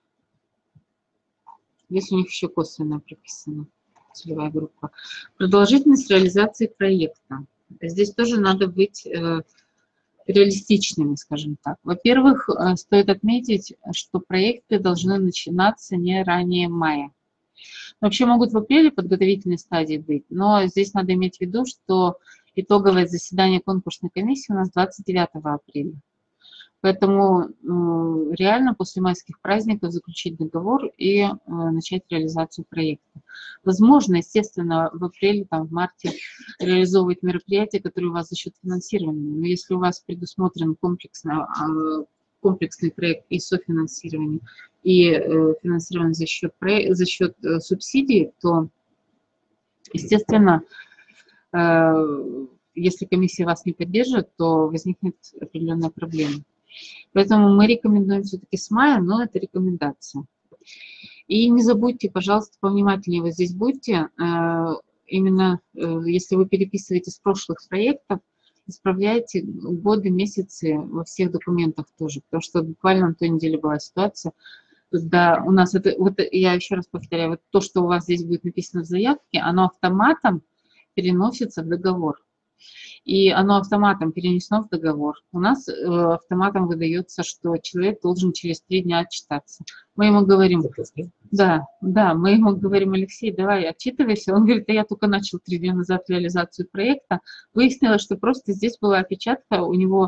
Здесь у них еще косвенно прописано, целевая группа. Продолжительность реализации проекта. Здесь тоже надо быть э, реалистичными, скажем так. Во-первых, э, стоит отметить, что проекты должны начинаться не ранее мая. Вообще могут в апреле подготовительной стадии быть, но здесь надо иметь в виду, что итоговое заседание конкурсной комиссии у нас двадцать девятого апреля. Поэтому э, реально после майских праздников заключить договор и э, начать реализацию проекта. Возможно, естественно, в апреле, там, в марте реализовывать мероприятия, которые у вас за счет финансирования. Но если у вас предусмотрен комплексно, э, комплексный проект и софинансирование, и э, финансирование за счет, за счет э, субсидий, то, естественно, э, если комиссия вас не поддержит, то возникнет определенная проблема. Поэтому мы рекомендуем все-таки с мая, но это рекомендация. И не забудьте, пожалуйста, повнимательнее вот здесь будьте. Именно если вы переписываете с прошлых проектов, исправляйте годы, месяцы во всех документах тоже. Потому что буквально на той неделе была ситуация, когда у нас, это, вот я еще раз повторяю, вот то, что у вас здесь будет написано в заявке, оно автоматом переносится в договор. И оно автоматом перенесено в договор. У нас э, автоматом выдается, что человек должен через три дня отчитаться. Мы ему говорим, да, да, мы ему говорим, Алексей, давай отчитывайся. Он говорит, да я только начал три дня назад реализацию проекта. Выяснилось, что просто здесь была опечатка, у него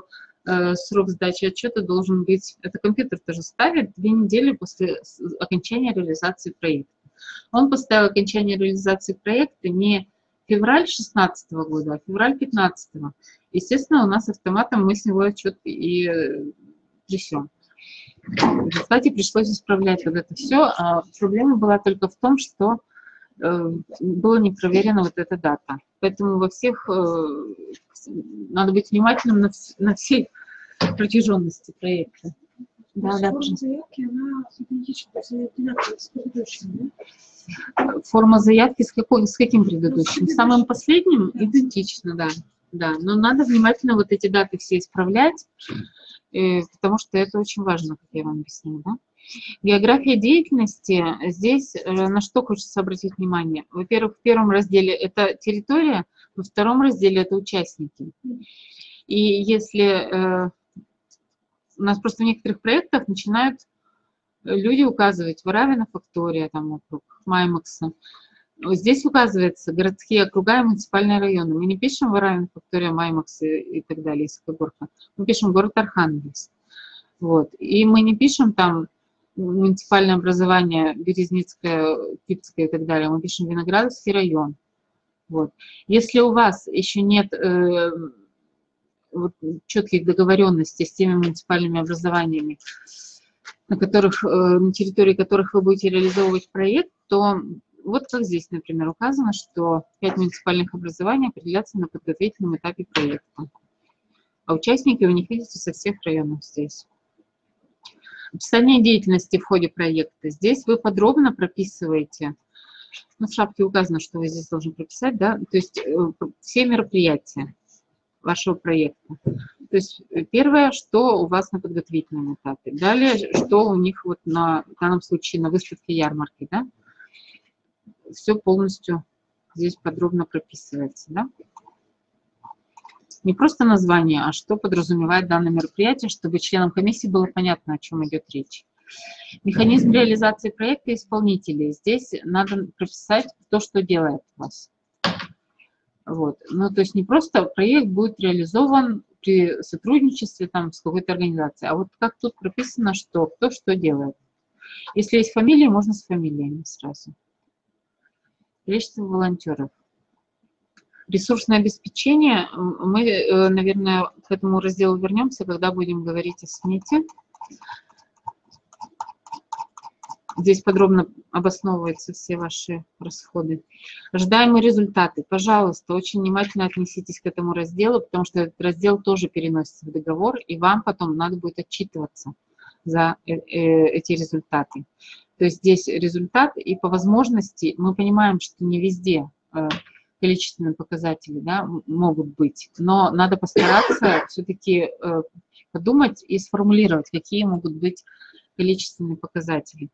э, срок сдачи отчета должен быть, это компьютер тоже ставит, две недели после окончания реализации проекта. Он поставил окончание реализации проекта не февраль шестнадцатого года, а февраль пятнадцатого. Естественно, у нас автоматом мы с него отчет и трясем. В результате пришлось исправлять вот это все. А проблема была только в том, что э, была не проверена вот эта дата. Поэтому во всех э, надо быть внимательным на, вс на всей протяженности проекта. Да, да, форма заявки, она идентична, то есть она одинаковая с предыдущим, да? Форма заявки с, какой, с каким предыдущим? Ну, с Самым последним да. идентично, да. Да. Но надо внимательно вот эти даты все исправлять, э, потому что это очень важно, как я вам объяснила. Да? География деятельности. Здесь э, на что хочется обратить внимание? Во-первых, в первом разделе это территория, во втором разделе это участники. И если... Э, у нас просто в некоторых проектах начинают люди указывать Варавина, Фактория, там вокруг, Маймакса. Здесь указывается городские округа и муниципальные районы. Мы не пишем Варавин, Фактория, Маймакс и, и так далее, Исакогорка. Мы пишем город Архангельск. Вот. И мы не пишем там муниципальное образование Березницкое, Кипское и так далее. Мы пишем Виноградовский район. Вот. Если у вас еще нет... Э, вот, четких договоренностей с теми муниципальными образованиями, на, которых, на территории которых вы будете реализовывать проект, то вот как здесь, например, указано, что пять муниципальных образований определятся на подготовительном этапе проекта. А участники у них, видите, со всех районов здесь. Описание деятельности в ходе проекта. Здесь вы подробно прописываете, ну, в шапке указано, что вы здесь должны прописать, да, то есть все мероприятия вашего проекта. То есть первое, что у вас на подготовительном этапе. Далее, что у них вот на, в данном случае на выставке ярмарки, да. Все полностью здесь подробно прописывается, да. Не просто название, а что подразумевает данное мероприятие, чтобы членам комиссии было понятно, о чем идет речь. Механизм реализации проекта исполнителей. Здесь надо прописать то, что делает вас. Вот. Ну, то есть не просто проект будет реализован при сотрудничестве там, с какой-то организацией, а вот как тут прописано, что кто что делает. Если есть фамилии, можно с фамилиями сразу. Количество волонтеров. Ресурсное обеспечение. Мы, наверное, к этому разделу вернемся, когда будем говорить о смете. Здесь подробно обосновываются все ваши расходы. Ожидаемые результаты. Пожалуйста, очень внимательно отнеситесь к этому разделу, потому что этот раздел тоже переносится в договор, и вам потом надо будет отчитываться за эти результаты. То есть здесь результат, и по возможности мы понимаем, что не везде количественные показатели, да, могут быть, но надо постараться все-таки подумать и сформулировать, какие могут быть количественные показатели.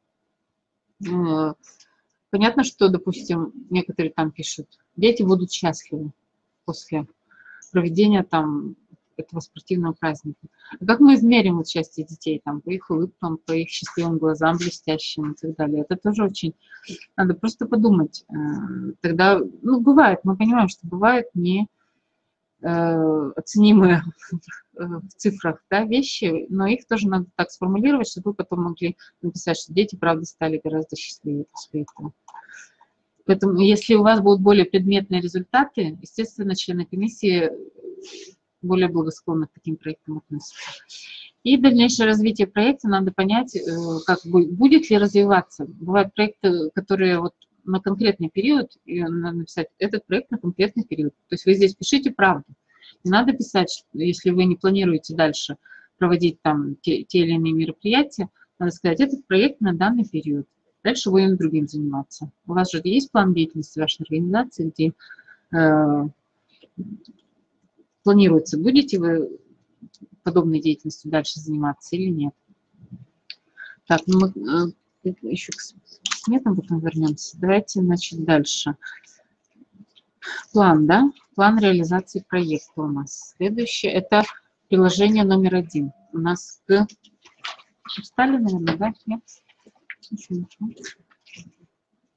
Понятно, что, допустим, некоторые там пишут, дети будут счастливы после проведения там этого спортивного праздника. А как мы измерим вот счастье детей там по их улыбкам, по их счастливым глазам блестящим и так далее? Это тоже очень... Надо просто подумать. Тогда, ну, бывает, мы понимаем, что бывают не оценимые в цифрах, да, вещи, но их тоже надо так сформулировать, чтобы вы потом могли написать, что дети, правда, стали гораздо счастливее после этого. Поэтому, если у вас будут более предметные результаты, естественно, члены комиссии более благосклонно к таким проектам относятся. И дальнейшее развитие проекта надо понять, как будет ли развиваться. Бывают проекты, которые вот на конкретный период, и надо написать этот проект на конкретный период. То есть вы здесь пишите правду. Не надо писать, если вы не планируете дальше проводить там те, те или иные мероприятия, надо сказать, этот проект на данный период. Дальше будем другим заниматься. У вас же есть план деятельности вашей организации, где э, планируется, будете вы подобной деятельностью дальше заниматься или нет. Так, ну мы э, еще к сметам потом вернемся. Давайте, значит, дальше. План, да? План реализации проекта у нас. Следующее – это приложение номер один. У нас к... Устали, наверное, да? Нет? Ничего, ничего.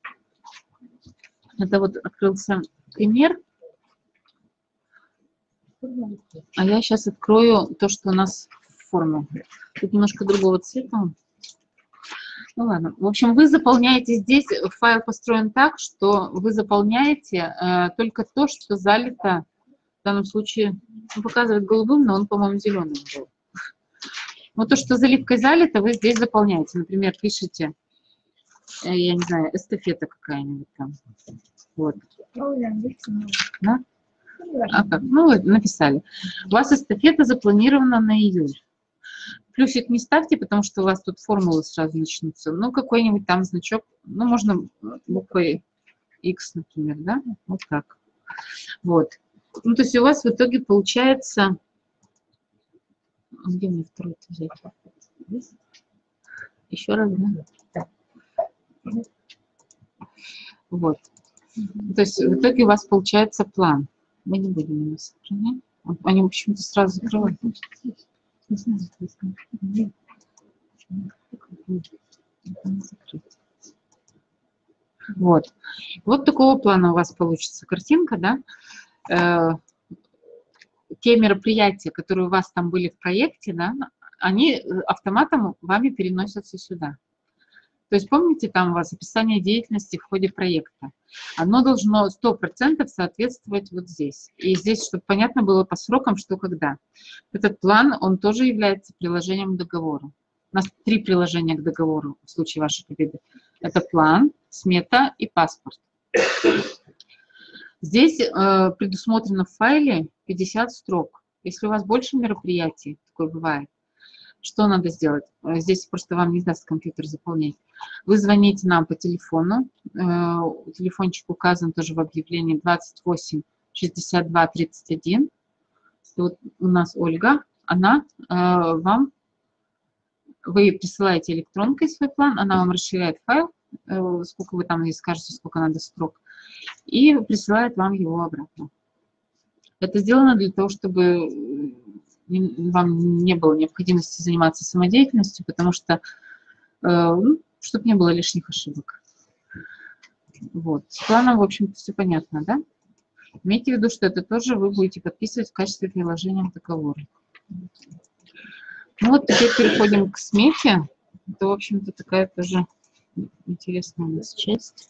Это вот открылся пример. А я сейчас открою то, что у нас в форме. Тут немножко другого цвета. Ну ладно. В общем, вы заполняете здесь, файл построен так, что вы заполняете э, только то, что залито, в данном случае, он показывает голубым, но он, по-моему, зеленым был. Вот то, что заливкой залито, вы здесь заполняете. Например, пишите, э, я не знаю, эстафета какая-нибудь там. Вот. Да? А как? Ну, вы написали. У вас эстафета запланирована на июль. Плюсик не ставьте, потому что у вас тут формулы сразу начнутся. Ну, какой-нибудь там значок. Ну, можно буквой X, например, да? Вот так. Вот. Ну, то есть у вас в итоге получается... Где мне второй взять? Еще раз, да? Вот. То есть в итоге у вас получается план. Мы не будем его сохранять. Они почему-то сразу закрывают. Не знаю, вот. Вот такого плана у вас получится картинка, да? Э, те мероприятия, которые у вас там были в проекте, да, они автоматом вами переносятся сюда. То есть помните, там у вас описание деятельности в ходе проекта. Оно должно сто процентов соответствовать вот здесь. И здесь, чтобы понятно было по срокам, что когда. Этот план, он тоже является приложением к договору. У нас три приложения к договору в случае вашей победы. Это план, смета и паспорт. Здесь э, предусмотрено в файле пятьдесят строк. Если у вас больше мероприятий, такое бывает, что надо сделать? Здесь просто вам не даст компьютер заполнять. Вы звоните нам по телефону. Телефончик указан тоже в объявлении двадцать восемь шестьдесят два тридцать один. Вот у нас Ольга. Она вам... Вы присылаете электронкой свой план, она вам расширяет файл, сколько вы там ей скажете, сколько надо строк, и присылает вам его обратно. Это сделано для того, чтобы... вам не было необходимости заниматься самодеятельностью, потому что, э, ну, чтобы не было лишних ошибок. Вот. С планом, в общем-то, все понятно, да? Имейте в виду, что это тоже вы будете подписывать в качестве приложения к договору. Ну вот теперь переходим к смете. Это, в общем-то, такая тоже интересная у нас часть.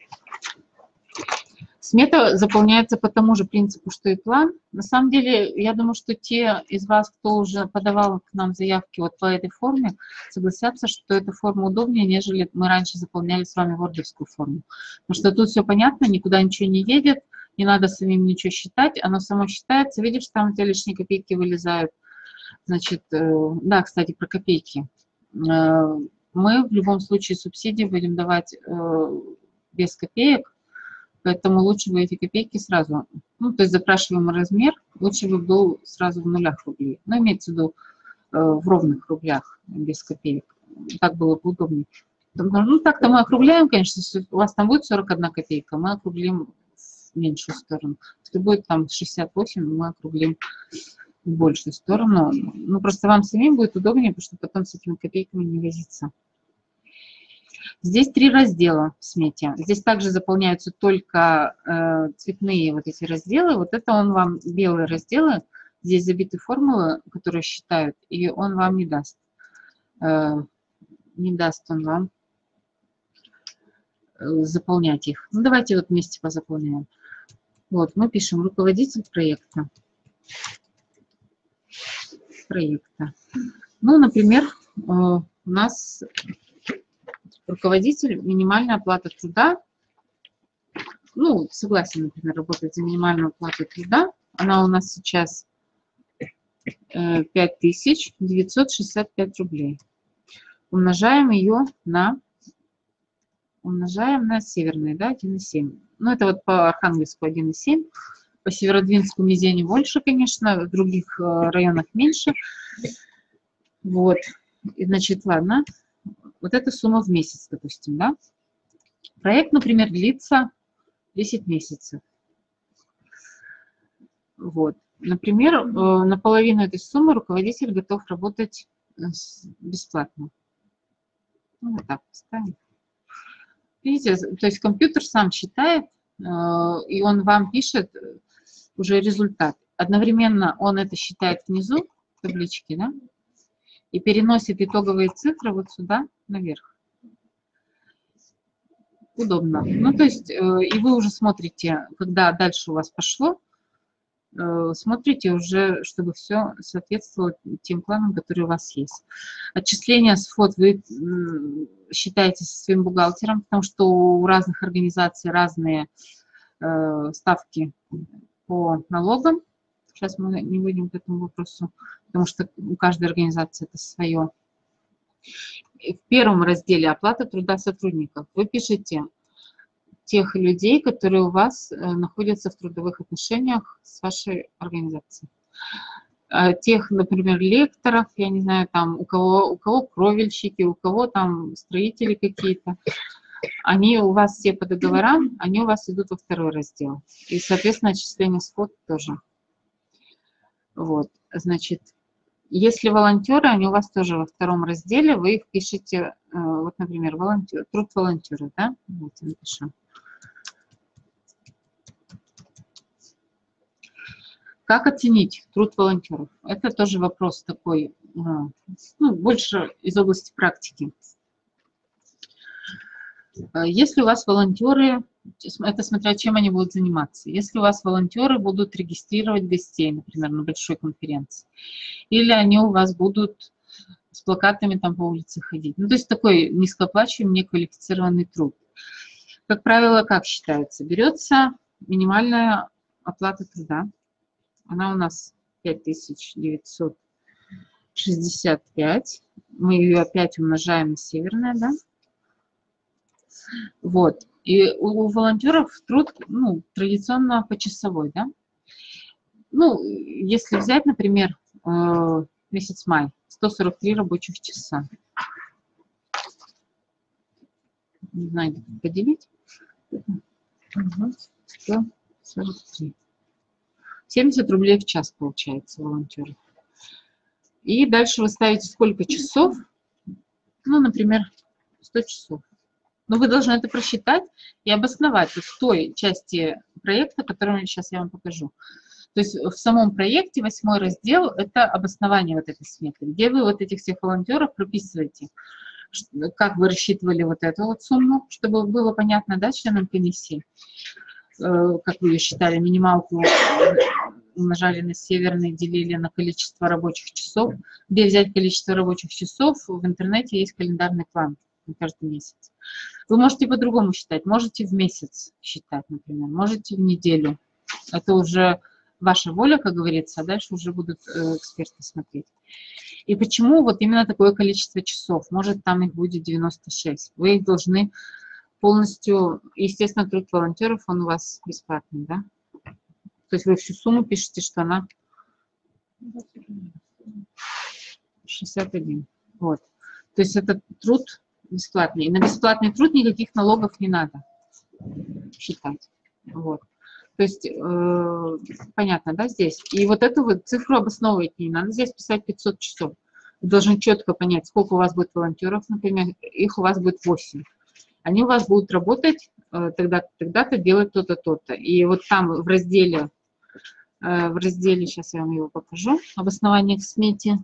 Смета заполняется по тому же принципу, что и план. На самом деле, я думаю, что те из вас, кто уже подавал к нам заявки вот по этой форме, согласятся, что эта форма удобнее, нежели мы раньше заполняли с вами вордовскую форму. Потому что тут все понятно, никуда ничего не едет, не надо самим ничего считать, оно само считается. Видишь, там у тебя лишние копейки вылезают. Значит, да, кстати, про копейки. Мы в любом случае субсидии будем давать без копеек. Поэтому лучше бы эти копейки сразу, ну, то есть запрашиваемый размер, лучше бы был сразу в нулях рублей. Но имеется в виду э, в ровных рублях, без копеек. Так было бы удобнее. Ну, так-то мы округляем, конечно, если у вас там будет сорок одна копейка, мы округлим в меньшую сторону. Если будет там шестьдесят восемь, мы округлим в большую сторону. Ну, просто вам самим будет удобнее, потому что потом с этими копейками не возиться. Здесь три раздела в смете. Здесь также заполняются только э, цветные вот эти разделы. Вот это он вам, белые разделы, здесь забиты формулы, которые считают, и он вам не даст. Э, не даст он вам э, заполнять их. Ну, давайте вот вместе позаполняем. Вот, мы пишем руководитель проекта. Проекта. Ну, например, э, у нас... Руководитель, минимальная оплата труда, ну, согласен, например, работать за минимальную оплату труда, она у нас сейчас пять тысяч девятьсот шестьдесят пять рублей. Умножаем ее на, умножаем на северные, да, один и семь. Ну, это вот по Архангельску один и семь, по Северодвинску Мизене больше, конечно, в других районах меньше. Вот, и, значит, ладно. Вот эта сумма в месяц, допустим, да? Проект, например, длится десять месяцев. Вот. Например, на половину этой суммы руководитель готов работать бесплатно. Ну, вот так поставим. Видите, то есть компьютер сам считает, и он вам пишет уже результат. одновременно он это считает внизу в табличке, да, и переносит итоговые цифры вот сюда, наверх. Удобно. Ну, то есть, э, и вы уже смотрите, когда дальше у вас пошло, э, смотрите уже, чтобы все соответствовало тем планам, которые у вас есть. Отчисления с ФОД вы э, считаете со своим бухгалтером, потому что у разных организаций разные э, ставки по налогам. Сейчас мы не выйдем к этому вопросу, потому что у каждой организации это свое. В первом разделе «Оплата труда сотрудников» вы пишете тех людей, которые у вас находятся в трудовых отношениях с вашей организацией. Тех, например, лекторов, я не знаю, там у кого, у кого кровельщики, у кого там строители какие-то. Они у вас все по договорам, они у вас идут во второй раздел. И, соответственно, отчисления с ФОД тоже. Вот, значит, если волонтеры, они у вас тоже во втором разделе, вы их пишете, вот, например, волонтер, труд волонтера, да? Давайте напишем. Как оценить труд волонтеров? Это тоже вопрос такой, ну, больше из области практики. Если у вас волонтеры, это смотря чем они будут заниматься. Если у вас волонтеры будут регистрировать гостей, например, на большой конференции, или они у вас будут с плакатами там по улице ходить. Ну, то есть такой низкооплачиваемый, неквалифицированный труд. Как правило, как считается? Берется минимальная оплата труда. Она у нас пять тысяч девятьсот шестьдесят пять. Мы ее опять умножаем на северное, да? Вот. И у, у волонтеров труд, ну, традиционно почасовой, да? Ну, если взять, например, э, месяц май, сто сорок три рабочих часа. Не знаю, где поделить. сто сорок три. семьдесят рублей в час получается волонтер. И дальше вы ставите сколько часов? Ну, например, сто часов. Но вы должны это просчитать и обосновать в той части проекта, которую сейчас я вам покажу. То есть в самом проекте восьмой раздел – это обоснование вот этой сметы, где вы вот этих всех волонтеров прописываете, как вы рассчитывали вот эту вот сумму, чтобы было понятно, да, членам комиссии, как вы ее считали, минималку умножали на северный, делили на количество рабочих часов. Где взять количество рабочих часов? В интернете есть календарный план на каждый месяц. Вы можете по-другому считать, можете в месяц считать, например, можете в неделю. Это уже ваша воля, как говорится, а дальше уже будут эксперты смотреть. И почему вот именно такое количество часов? Может, там их будет девяносто шесть. Вы их должны полностью, естественно, труд волонтеров, он у вас бесплатный, да? То есть вы всю сумму пишете, что она шестьдесят один. Вот. То есть это труд бесплатный. И на бесплатный труд никаких налогов не надо считать. Вот. То есть, э, понятно, да, здесь. И вот эту вот цифру обосновывать не надо. Здесь писать пятьсот часов. Вы должны четко понять, сколько у вас будет волонтеров, например, их у вас будет восемь. Они у вас будут работать, э, тогда-то, тогда-то делать то-то, то-то. И вот там в разделе, э, в разделе, сейчас я вам его покажу, обоснование к смете,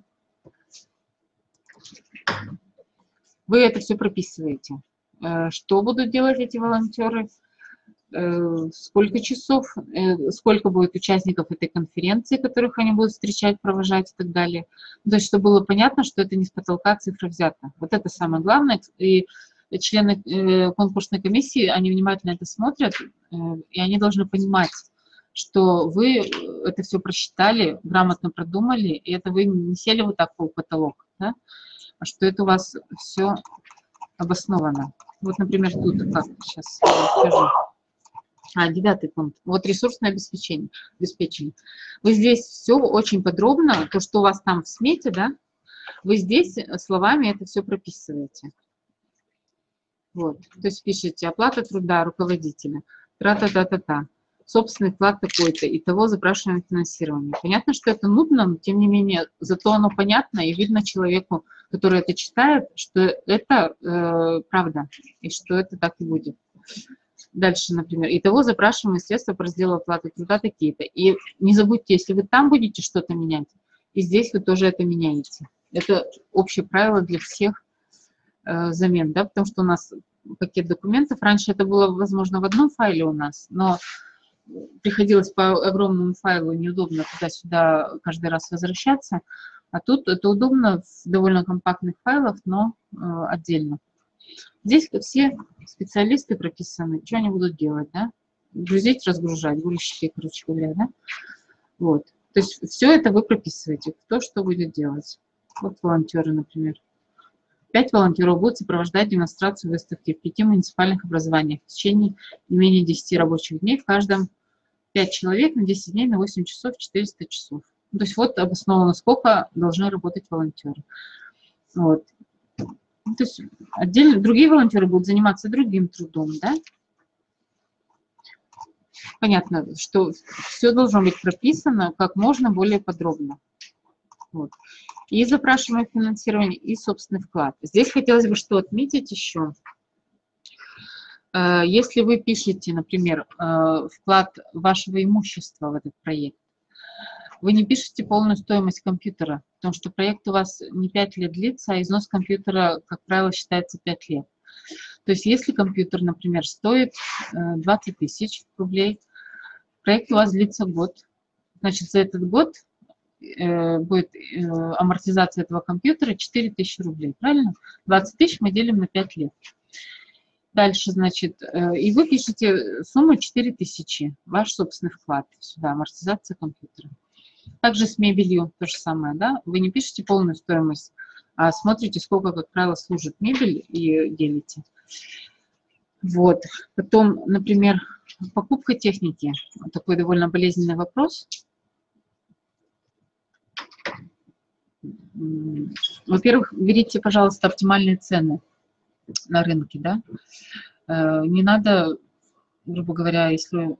вы это все прописываете. Э, что будут делать эти волонтеры, сколько часов, сколько будет участников этой конференции, которых они будут встречать, провожать и так далее. То есть, чтобы было понятно, что это не с потолка цифра взята. Вот это самое главное. И члены конкурсной комиссии, они внимательно это смотрят, и они должны понимать, что вы это все просчитали, грамотно продумали, и это вы не сели вот так в потолок, да? А что это у вас все обосновано. Вот, например, тут, как сейчас скажу. А, девятый пункт. Вот ресурсное обеспечение. обеспечение. Вы здесь все очень подробно, то, что у вас там в смете, да, вы здесь словами это все прописываете. Вот. То есть пишите оплата труда руководителя, тра-та-та-та-та, собственный вклад такой-то, и того запрашиваем финансирование. Понятно, что это нудно, но тем не менее, зато оно понятно, и видно человеку, который это читает, что это э, правда, и что это так и будет. Дальше, например, итого запрашиваемые средства по разделу оплаты труда такие-то. И не забудьте, если вы там будете что-то менять, и здесь вы тоже это меняете. Это общее правило для всех э, замен, да, потому что у нас пакет документов, раньше это было, возможно, в одном файле у нас, но приходилось по огромному файлу, неудобно туда-сюда каждый раз возвращаться, а тут это удобно в довольно компактных файлах, но э, отдельно. Здесь все специалисты прописаны, что они будут делать, да? Грузить, разгружать, грузчики, короче говоря, да? Вот. То есть все это вы прописываете, кто что будет делать. Вот волонтеры, например. Пять волонтеров будут сопровождать демонстрацию выставки в пяти муниципальных образованиях в течение не менее десяти рабочих дней, в каждом пять человек на десять дней, на восемь часов, четыреста часов. То есть вот обосновано, сколько должны работать волонтеры. Вот. То есть отдельно другие волонтеры будут заниматься другим трудом, да? Понятно, что все должно быть прописано как можно более подробно. Вот. И запрашиваемое финансирование, и собственный вклад. Здесь хотелось бы что отметить еще. Если вы пишете, например, вклад вашего имущества в этот проект, вы не пишете полную стоимость компьютера, потому что проект у вас не пять лет длится, а износ компьютера, как правило, считается пять лет. То есть если компьютер, например, стоит двадцать тысяч рублей, проект у вас длится год, значит, за этот год будет амортизация этого компьютера четыре тысячи рублей, правильно? двадцать тысяч мы делим на пять лет. Дальше, значит, и вы пишете сумму четыре тысячи, ваш собственный вклад сюда, амортизация компьютера. Также с мебелью то же самое, да? Вы не пишете полную стоимость, а смотрите, сколько, как правило, служит мебель и делите. Вот. Потом, например, покупка техники. Такой довольно болезненный вопрос. Во-первых, берите, пожалуйста, оптимальные цены на рынке, да? Не надо, грубо говоря, если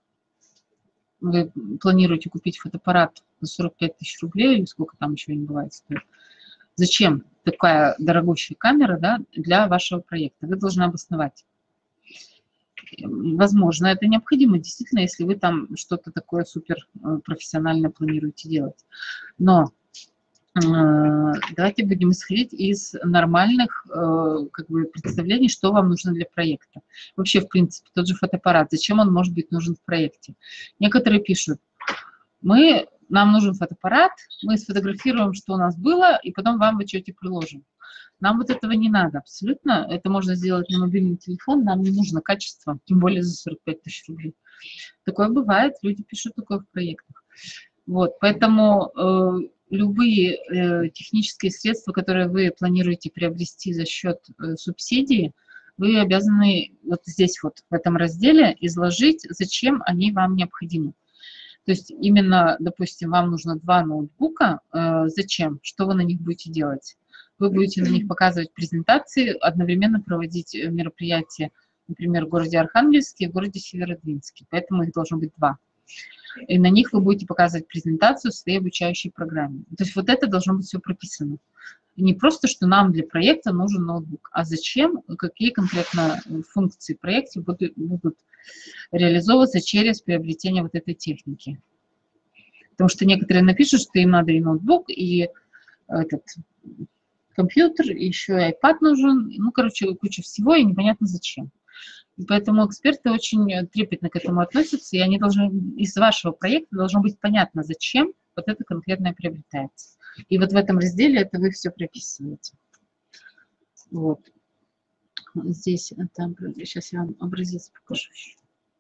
вы планируете купить фотоаппарат за сорок пять тысяч рублей, или сколько там еще не бывает стоит, зачем такая дорогущая камера, да, для вашего проекта? Вы должны обосновать. Возможно, это необходимо, действительно, если вы там что-то такое супер профессионально планируете делать. Но давайте будем исходить из нормальных как бы, представлений, что вам нужно для проекта. Вообще, в принципе, тот же фотоаппарат, зачем он может быть нужен в проекте? Некоторые пишут, мы, нам нужен фотоаппарат, мы сфотографируем, что у нас было, и потом вам в отчете приложим. Нам вот этого не надо, абсолютно. Это можно сделать на мобильный телефон, нам не нужно качество, тем более за сорок пять тысяч рублей. Такое бывает, люди пишут такое в проектах. Вот, поэтому э, любые э, технические средства, которые вы планируете приобрести за счет э, субсидии, вы обязаны вот здесь вот в этом разделе изложить, зачем они вам необходимы. То есть именно, допустим, вам нужно два ноутбука, э, зачем, что вы на них будете делать? Вы будете на них показывать презентации, одновременно проводить мероприятия, например, в городе Архангельске и в городе Северодвинске, поэтому их должно быть два. И на них вы будете показывать презентацию в своей обучающей программе. То есть вот это должно быть все прописано. Не просто, что нам для проекта нужен ноутбук, а зачем, какие конкретно функции в проекте будут, будут реализовываться через приобретение вот этой техники. Потому что некоторые напишут, что им надо и ноутбук, и этот компьютер, и еще и iPad нужен, ну, короче, куча всего, и непонятно зачем. И поэтому эксперты очень трепетно к этому относятся, и они должны, из вашего проекта должно быть понятно, зачем вот это конкретное приобретается. И вот в этом разделе это вы все прописываете. Вот. Здесь, это, сейчас я вам образец покажу еще.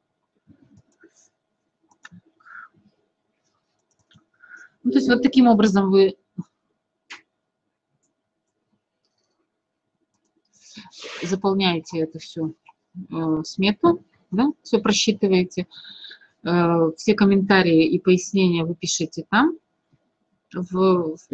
Ну, то есть вот таким образом вы заполняете это все, э, смету, да, все просчитываете, э, все комментарии и пояснения вы пишете там, в, в,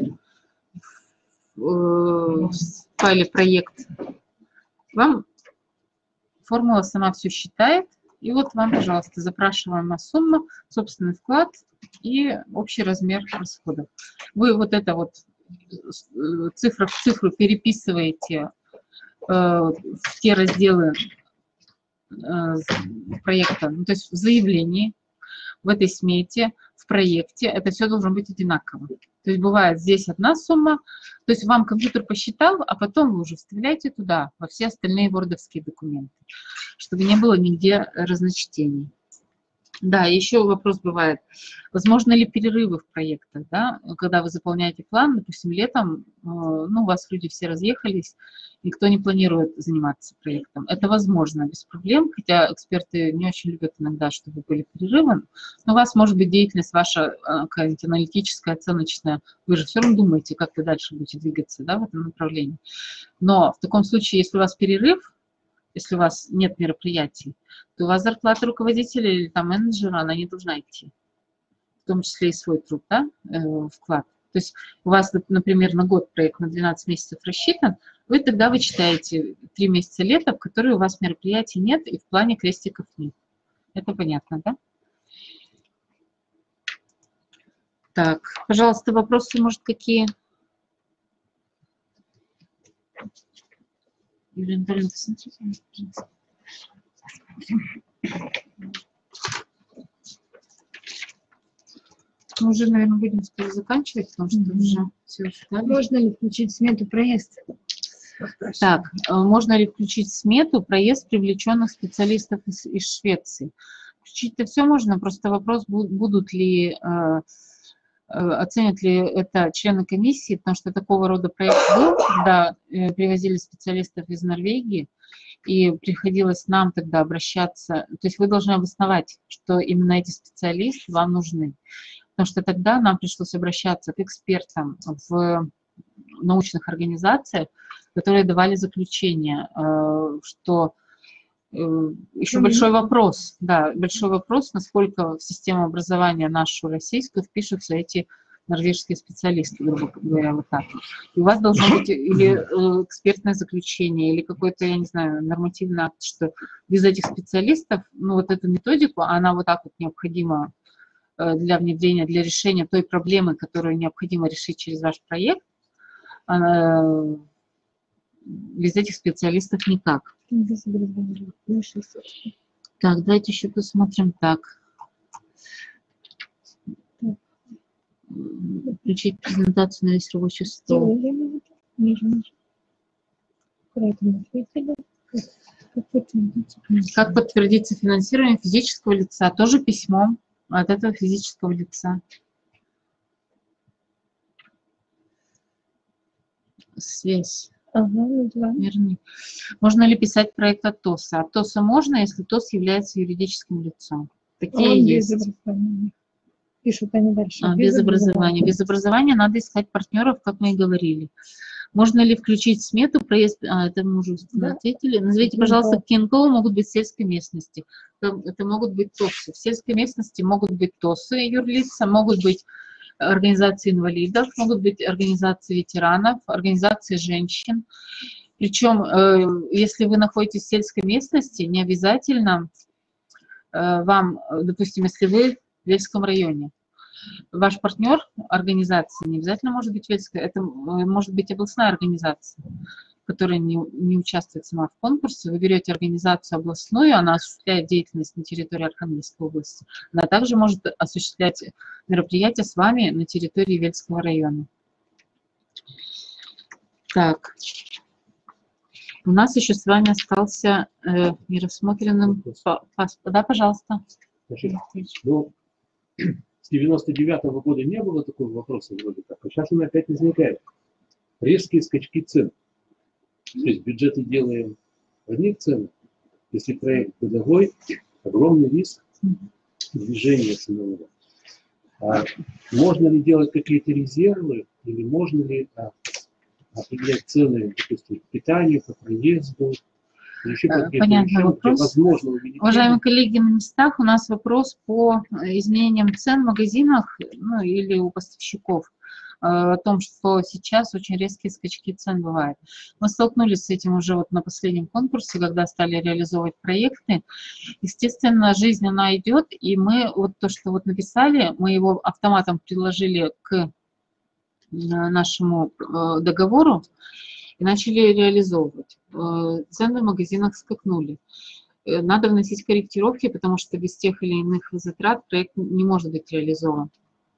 в, в файле проект. Вам формула сама все считает, и вот вам, пожалуйста, запрашиваемая сумма, собственный вклад и общий размер расходов. Вы вот это вот цифра в цифру переписываете в те разделы, проекта, ну, то есть в заявлении, в этой смете, в проекте, это все должно быть одинаково. То есть бывает здесь одна сумма, то есть вам компьютер посчитал, а потом вы уже вставляете туда, во все остальные вордовские документы, чтобы не было нигде разночтений. Да, еще вопрос бывает, возможно ли перерывы в проектах, да, когда вы заполняете план, допустим, летом, ну, у вас люди все разъехались, никто не планирует заниматься проектом. Это возможно, без проблем, хотя эксперты не очень любят иногда, чтобы были перерывы, но у вас может быть деятельность ваша какая-нибудь аналитическая, оценочная, вы же все равно думаете, как вы дальше будете двигаться, да, в этом направлении. Но в таком случае, если у вас перерыв, если у вас нет мероприятий, то у вас зарплата руководителя или там менеджера, она не должна идти. В том числе и свой труд, да, э, вклад. То есть у вас, например, на год проект на двенадцать месяцев рассчитан, вы тогда вычитаете три месяца лета, в которые у вас мероприятий нет и в плане крестиков нет. Это понятно, да? Так, пожалуйста, вопросы, может, какие? Юлия Анатольевна, посмотрите, пожалуйста. Мы уже, наверное, будем скоро заканчивать, потому что mm-hmm. уже все устали. Можно ли включить в смету проезд? Так, можно ли включить в смету проезд привлеченных специалистов из, из Швеции? Включить-то все можно, просто вопрос, будут ли, э, оценят ли это члены комиссии, потому что такого рода проект был, когда э, привозили специалистов из Норвегии, и приходилось нам тогда обращаться, то есть вы должны обосновать, что именно эти специалисты вам нужны. Потому что тогда нам пришлось обращаться к экспертам в научных организациях, которые давали заключение, что еще большой вопрос, да, большой вопрос, насколько в систему образования нашу российскую впишутся эти норвежские специалисты, грубо говоря, вот так. И у вас должно быть или экспертное заключение, или какой-то, я не знаю, нормативный акт, что без этих специалистов, ну, вот эту методику, она вот так вот необходима для внедрения, для решения той проблемы, которую необходимо решить через ваш проект, без этих специалистов никак. Так, давайте еще посмотрим так. Включить презентацию на весь рабочий стол. Как подтвердится финансирование физического лица? Тоже письмом от этого физического лица. Связь. Ага, да. Верни. Можно ли писать проект от ТОСа? От ТОСа можно, если ТОС является юридическим лицом. Такие Он есть. Без образования. Пишут они дальше. А, без, без образования. образования. Без образования надо искать партнеров, как мы и говорили. Можно ли включить в смету проезд? А, это мы уже да. ответили. Назовите, пожалуйста, какие эн ка о могут быть в сельской местности. Это, это могут быть ТОСы. В сельской местности могут быть ТОСы, юрлица, могут быть организации инвалидов, могут быть организации ветеранов, организации женщин. Причем, э, если вы находитесь в сельской местности, не обязательно э, вам, допустим, если вы в Вельском районе, ваш партнер организации не обязательно может быть Вельская, это может быть областная организация, которая не, не участвует сама в конкурсе. Вы берете организацию областную, она осуществляет деятельность на территории Архангельской области. Она также может осуществлять мероприятия с вами на территории Вельского района. Так, у нас еще с вами остался э, нерассмотренным паспорт. Да, пожалуйста. Значит, ну, с девяносто девятого года не было такого вопроса вроде так, а сейчас он опять возникает. Резкие скачки цен. То есть бюджеты делаем в одних ценах. Если проект годовой, огромный риск движения ценового. А можно ли делать какие-то резервы, или можно ли а, определять цены, допустим, к питанию, по проезду? Понятный вопрос. Уважаемые коллеги, на местах у нас вопрос по изменениям цен в магазинах, ну, или у поставщиков. О том, что сейчас очень резкие скачки цен бывают. Мы столкнулись с этим уже вот на последнем конкурсе, когда стали реализовывать проекты. Естественно, жизнь, она идет, и мы вот то, что вот написали, мы его автоматом приложили к нашему договору и начали реализовывать. Цены в магазинах скакнули. надо вносить корректировки, потому что без тех или иных затрат проект не может быть реализован.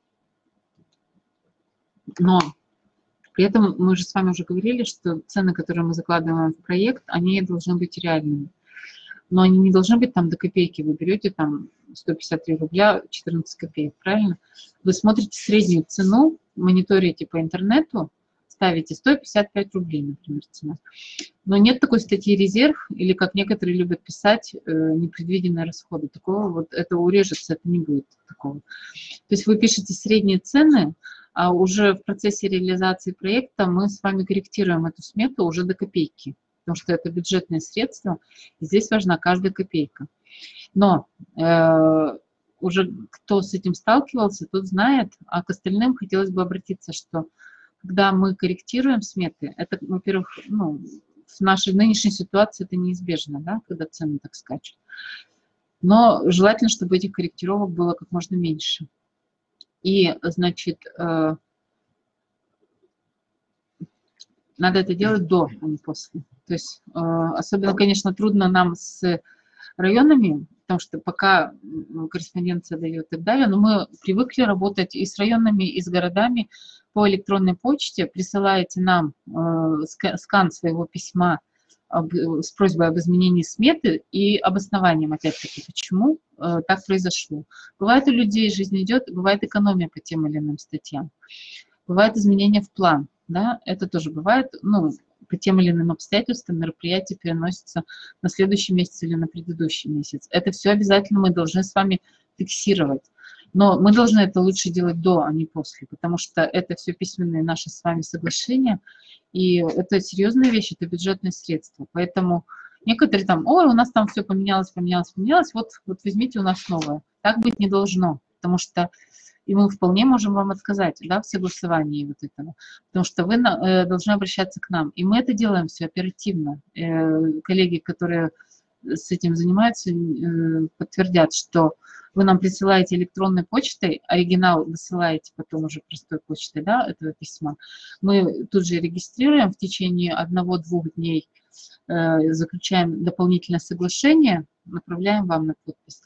Но при этом мы же с вами уже говорили, что цены, которые мы закладываем в проект, они должны быть реальными. Но они не должны быть там до копейки. Вы берете там сто пятьдесят три рубля четырнадцать копеек, правильно? Вы смотрите среднюю цену, мониторите по интернету, ставите сто пятьдесят пять рублей, например, цена. Но нет такой статьи резерв, или, как некоторые любят писать, э, непредвиденные расходы. Такого вот, это урежется, это не будет такого. То есть вы пишете средние цены, а уже в процессе реализации проекта мы с вами корректируем эту смету уже до копейки, потому что это бюджетные средства, и здесь важна каждая копейка. Но э, уже кто с этим сталкивался, тот знает, а к остальным хотелось бы обратиться, что когда мы корректируем сметы, это, во-первых, ну, в нашей нынешней ситуации это неизбежно, да, когда цены так скачут. Но желательно, чтобы этих корректировок было как можно меньше. И, значит, э, надо это делать до, а не после. То есть, э, особенно, конечно, трудно нам с районами, потому что пока корреспонденция дает и так далее, но мы привыкли работать и с районами, и с городами по электронной почте. Присылаете нам э, скан своего письма об, с просьбой об изменении сметы и обоснованием, опять-таки, почему э, так произошло. Бывает у людей жизнь идет, бывает экономия по тем или иным статьям, бывает изменения в план, да, это тоже бывает, ну, по тем или иным обстоятельствам мероприятие переносится на следующий месяц или на предыдущий месяц. Это все обязательно мы должны с вами фиксировать. Но мы должны это лучше делать до, а не после, потому что это все письменные наши с вами соглашения, и это серьезная вещь, это бюджетные средства. Поэтому некоторые там, ой, у нас там все поменялось, поменялось, поменялось, вот, вот возьмите у нас новое. Так быть не должно, потому что и мы вполне можем вам отказать, да, в согласовании вот этого, потому что вы э, должны обращаться к нам. И мы это делаем все оперативно. Э, коллеги, которые с этим занимаются, э, подтвердят, что вы нам присылаете электронной почтой, оригинал высылаете потом уже простой почтой, да, этого письма. Мы тут же регистрируем, в течение одного-двух дней э, заключаем дополнительное соглашение, направляем вам на подпись.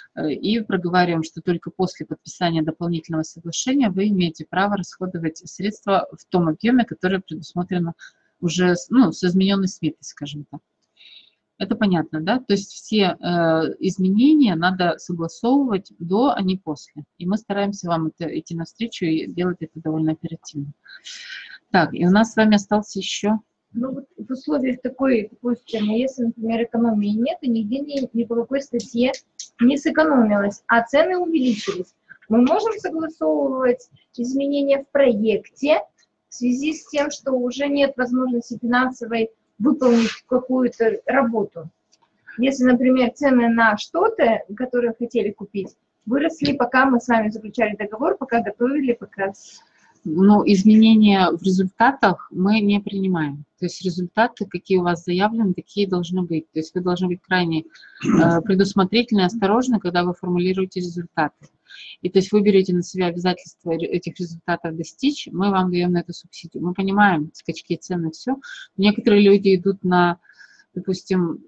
И проговариваем, что только после подписания дополнительного соглашения вы имеете право расходовать средства в том объеме, которое предусмотрено уже, ну, с измененной сметой, скажем так. Это понятно, да? То есть все э, изменения надо согласовывать до, а не после. И мы стараемся вам это, идти навстречу и делать это довольно оперативно. Так, и у нас с вами остался еще... Ну, вот в условиях такой, такой системы, если, например, экономии нет, и нигде ни, ни по какой статье не сэкономилось, а цены увеличились, мы можем согласовывать изменения в проекте в связи с тем, что уже нет возможности финансовой выполнить какую-то работу. Если, например, цены на что-то, которое хотели купить, выросли, пока мы с вами заключали договор, пока готовили, пока... Но изменения в результатах мы не принимаем. То есть результаты, какие у вас заявлены, такие должны быть. То есть вы должны быть крайне э, предусмотрительны и осторожны, когда вы формулируете результаты. И то есть вы берете на себя обязательство этих результатов достичь, мы вам даем на это субсидию. Мы понимаем скачки цен и все. Некоторые люди идут на, допустим,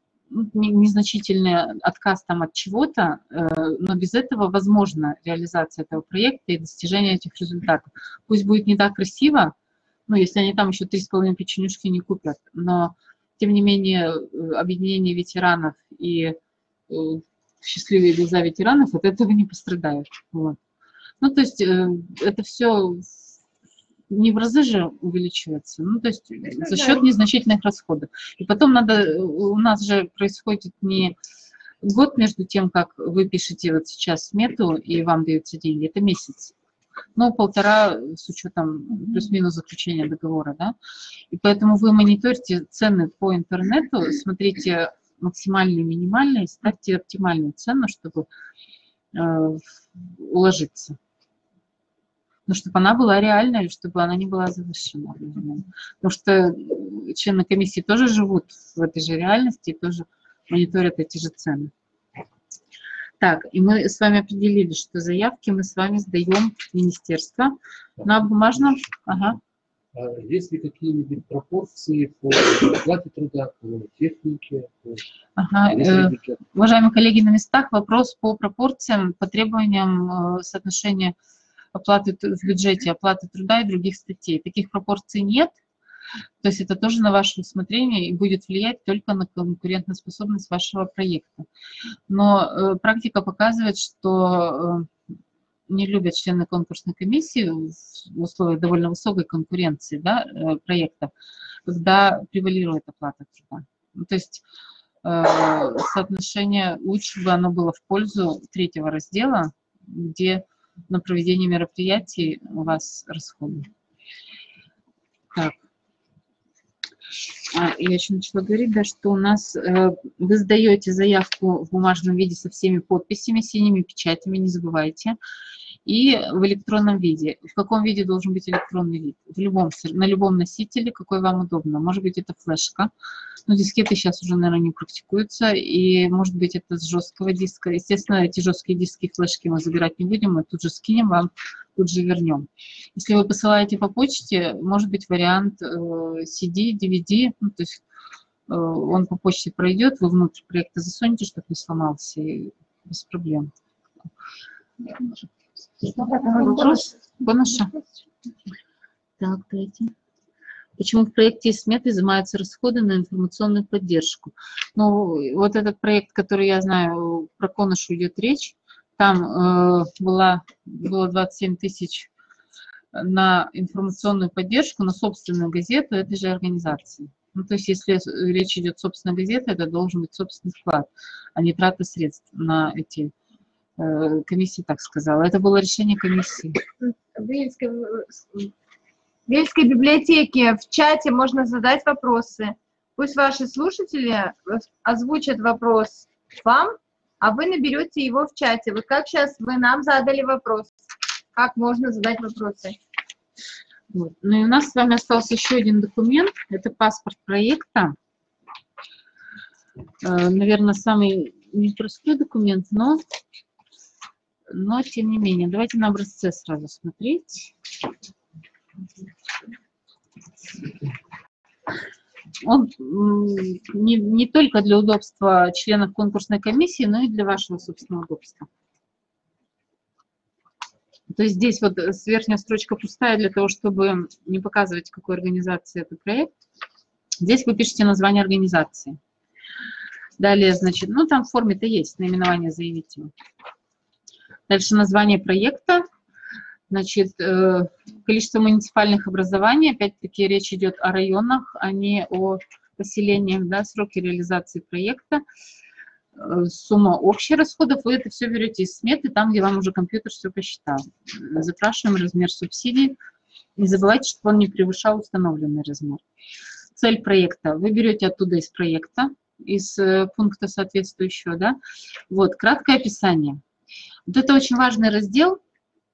незначительный отказ там от чего-то, но без этого возможна реализация этого проекта и достижение этих результатов. Пусть будет не так красиво, ну, если они там еще три с половиной печенюшки не купят, но, тем не менее, объединение ветеранов и счастливые глаза ветеранов от этого не пострадают. Вот. Ну, то есть это все не в разы же увеличивается, ну, то есть за счет незначительных расходов. И потом надо, у нас же происходит не год между тем, как вы пишете вот сейчас смету и вам даются деньги, это месяц. Ну, полтора с учетом плюс-минус заключения договора, да. И поэтому вы мониторите цены по интернету, смотрите максимальные, минимальные, ставьте оптимальную цену, чтобы э, уложиться. Но чтобы она была реальной, чтобы она не была завышена. Потому что члены комиссии тоже живут в этой же реальности и тоже мониторят эти же цены. Так, и мы с вами определили, что заявки мы с вами сдаем в министерство на бумажном. Ага. Есть ли какие-нибудь пропорции по оплате труда, по технике? По... Ага, э, уважаемые коллеги, на местах вопрос по пропорциям, по требованиям э, соотношения оплаты в бюджете, оплаты труда и других статей. Таких пропорций нет, то есть это тоже на ваше усмотрение и будет влиять только на конкурентоспособность вашего проекта. Но э, практика показывает, что э, не любят члены конкурсной комиссии в условиях довольно высокой конкуренции, да, э, проекта, когда превалирует оплата труда. Ну, то есть э, соотношение лучше бы оно было в пользу третьего раздела, где на проведение мероприятий у вас расходы. Так. А, я еще начала говорить, да, что у нас э, вы сдаете заявку в бумажном виде со всеми подписями, синими печатями, не забывайте, и в электронном виде. В каком виде должен быть электронный вид? В любом, на любом носителе, какой вам удобно. Может быть, это флешка, но дискеты сейчас уже, наверное, не практикуются, и может быть, это с жесткого диска. Естественно, эти жесткие диски и флешки мы забирать не будем, мы тут же скинем вам, тут же вернем. Если вы посылаете по почте, может быть вариант э, си ди, ди ви ди, ну, то есть э, он по почте пройдет, вы внутрь проекта засунете, чтобы не сломался, и без проблем. Вопрос? Бонуша? Так, дайте. Почему в проекте из сметы изымаются расходы на информационную поддержку? Ну, вот этот проект, который я знаю, про Коношу идет речь, там э, была, было двадцать семь тысяч на информационную поддержку, на собственную газету этой же организации. Ну, то есть, если речь идет о собственной газете, это должен быть собственный вклад, а не трата средств на эти э, комиссии, так сказала. Это было решение комиссии. В Вельской, в Вельской библиотеке в чате можно задать вопросы. Пусть ваши слушатели озвучат вопрос вам, а вы наберете его в чате. Вот как сейчас вы нам задали вопрос, как можно задать вопросы. Вот. Ну и у нас с вами остался еще один документ, это паспорт проекта. Наверное, самый непростой документ, но, но тем не менее. Давайте на образце сразу смотреть. Он не, не только для удобства членов конкурсной комиссии, но и для вашего собственного удобства. То есть здесь вот верхняя строчка пустая для того, чтобы не показывать, какой организации это проект. Здесь вы пишете название организации. Далее, значит, ну там в форме-то есть наименование заявителя. Дальше название проекта. Значит, количество муниципальных образований, опять-таки речь идет о районах, а не о поселениях, да, сроки реализации проекта, сумма общих расходов, вы это все берете из сметы, там, где вам уже компьютер все посчитал. Запрашиваем размер субсидий, не забывайте, чтобы он не превышал установленный размер. Цель проекта, вы берете оттуда из проекта, из пункта соответствующего, да, вот, краткое описание. Вот это очень важный раздел.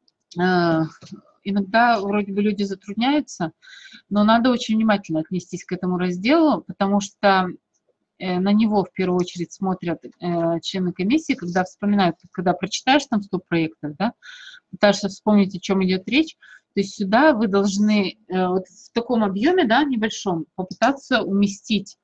Иногда вроде бы люди затрудняются, но надо очень внимательно отнестись к этому разделу, потому что на него в первую очередь смотрят члены комиссии, когда вспоминают, когда прочитаешь там сто проектов, да, пытаешься вспомнить, о чем идет речь, то есть сюда вы должны вот в таком объеме, да, небольшом, попытаться уместить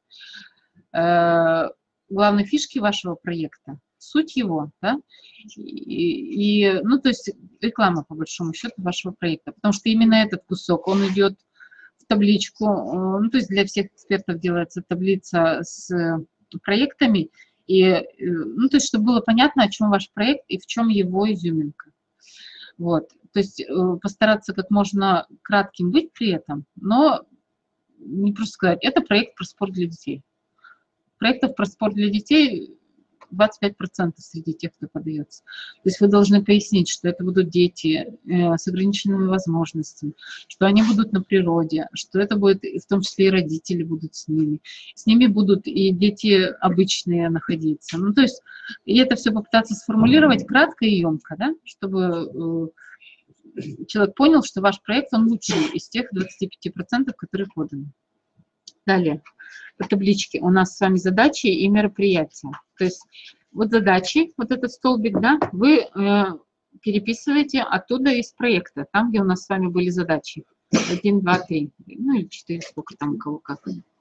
главные фишки вашего проекта, суть его, да, и, и, ну, то есть реклама, по большому счету, вашего проекта, потому что именно этот кусок, он идет в табличку, ну, то есть для всех экспертов делается таблица с проектами, и, ну, то есть чтобы было понятно, о чем ваш проект и в чем его изюминка. Вот, то есть постараться как можно кратким быть при этом, но не просто сказать, это проект про спорт для детей. Проектов про спорт для детей двадцать пять процентов среди тех, кто подается. То есть вы должны пояснить, что это будут дети э, с ограниченными возможностями, что они будут на природе, что это будет, в том числе и родители будут с ними. С ними будут и дети обычные находиться. Ну, то есть, и это все попытаться сформулировать кратко и емко, да, чтобы э, человек понял, что ваш проект, он лучший из тех двадцати пяти процентов, которые поданы. Далее. По табличке у нас с вами задачи и мероприятия. То есть вот задачи, вот этот столбик, да, вы э, переписываете оттуда из проекта, там, где у нас с вами были задачи. один, два, три, ну или четыре, сколько там у кого как.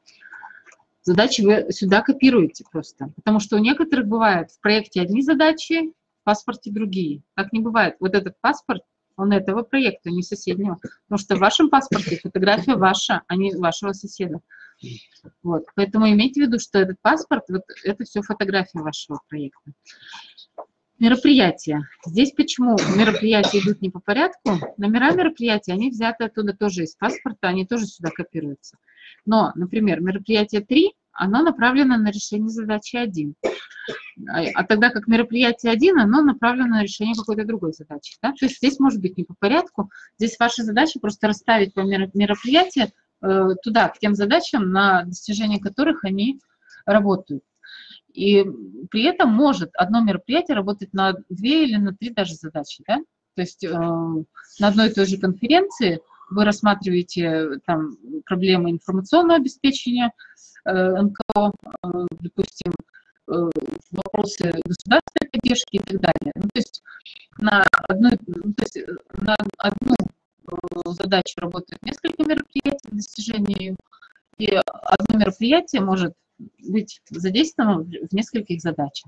Задачи вы сюда копируете просто, потому что у некоторых бывает в проекте одни задачи, в паспорте другие. Так не бывает. Вот этот паспорт, он этого проекта, не соседнего. Потому что в вашем паспорте фотография ваша, а не вашего соседа. Вот. Поэтому имейте в виду, что этот паспорт, вот это все фотография вашего проекта. Мероприятия. Здесь почему мероприятия идут не по порядку? Номера мероприятий, они взяты оттуда тоже из паспорта, они тоже сюда копируются. Но, например, мероприятие три, оно направлено на решение задачи один. А тогда как мероприятие один, оно направлено на решение какой-то другой задачи. Да? То есть здесь может быть не по порядку. Здесь ваша задача просто расставить по мероприятию э, туда, к тем задачам, на достижение которых они работают. И при этом может одно мероприятие работать на две или на три даже задачи. Да? То есть э, на одной и той же конференции вы рассматриваете там проблемы информационного обеспечения э, эн ка о, э, допустим, э, вопросы государственной поддержки и так далее. Ну, то есть на одну, ну, то есть на одну э, задачу работают несколько мероприятий в достижении, и одно мероприятие может быть задействовано в нескольких задачах.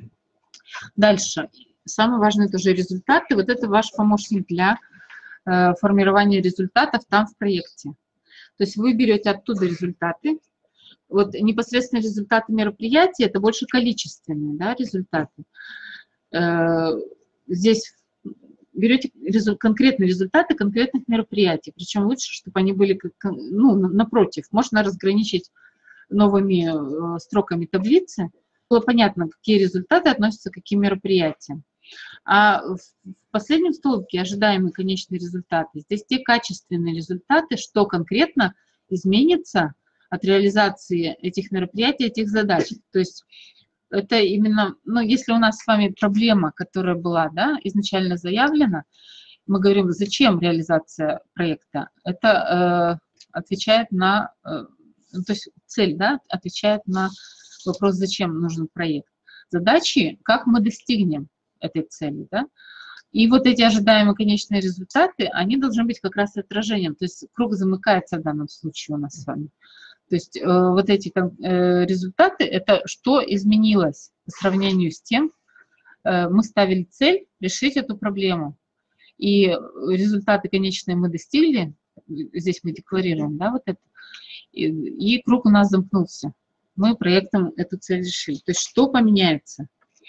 Дальше. Самое важное тоже результаты. Вот это ваш помощник для э, формирования результатов там в проекте. То есть вы берете оттуда результаты. Вот непосредственно результаты мероприятия, это больше количественные, да, результаты. Э, здесь берете резу, конкретные результаты конкретных мероприятий. Причем лучше, чтобы они были, ну, напротив. Можно разграничить новыми э, строками таблицы. Было понятно, какие результаты относятся к каким мероприятиям. А в последнем столбике ожидаемые конечные результаты. Здесь те качественные результаты, что конкретно изменится от реализации этих мероприятий, этих задач. То есть это именно, ну, если у нас с вами проблема, которая была, да, изначально заявлена, мы говорим, зачем реализация проекта, это э, отвечает на, э, то есть цель, да, отвечает на вопрос, зачем нужен проект. Задачи, как мы достигнем этой цели, да. И вот эти ожидаемые конечные результаты, они должны быть как раз отражением, то есть круг замыкается в данном случае у нас с вами. То есть э, вот эти э, результаты, это что изменилось по сравнению с тем, э, мы ставили цель решить эту проблему. И результаты конечные мы достигли, здесь мы декларируем, да, вот это, и, и круг у нас замкнулся. Мы проектом эту цель решили. То есть что поменяется?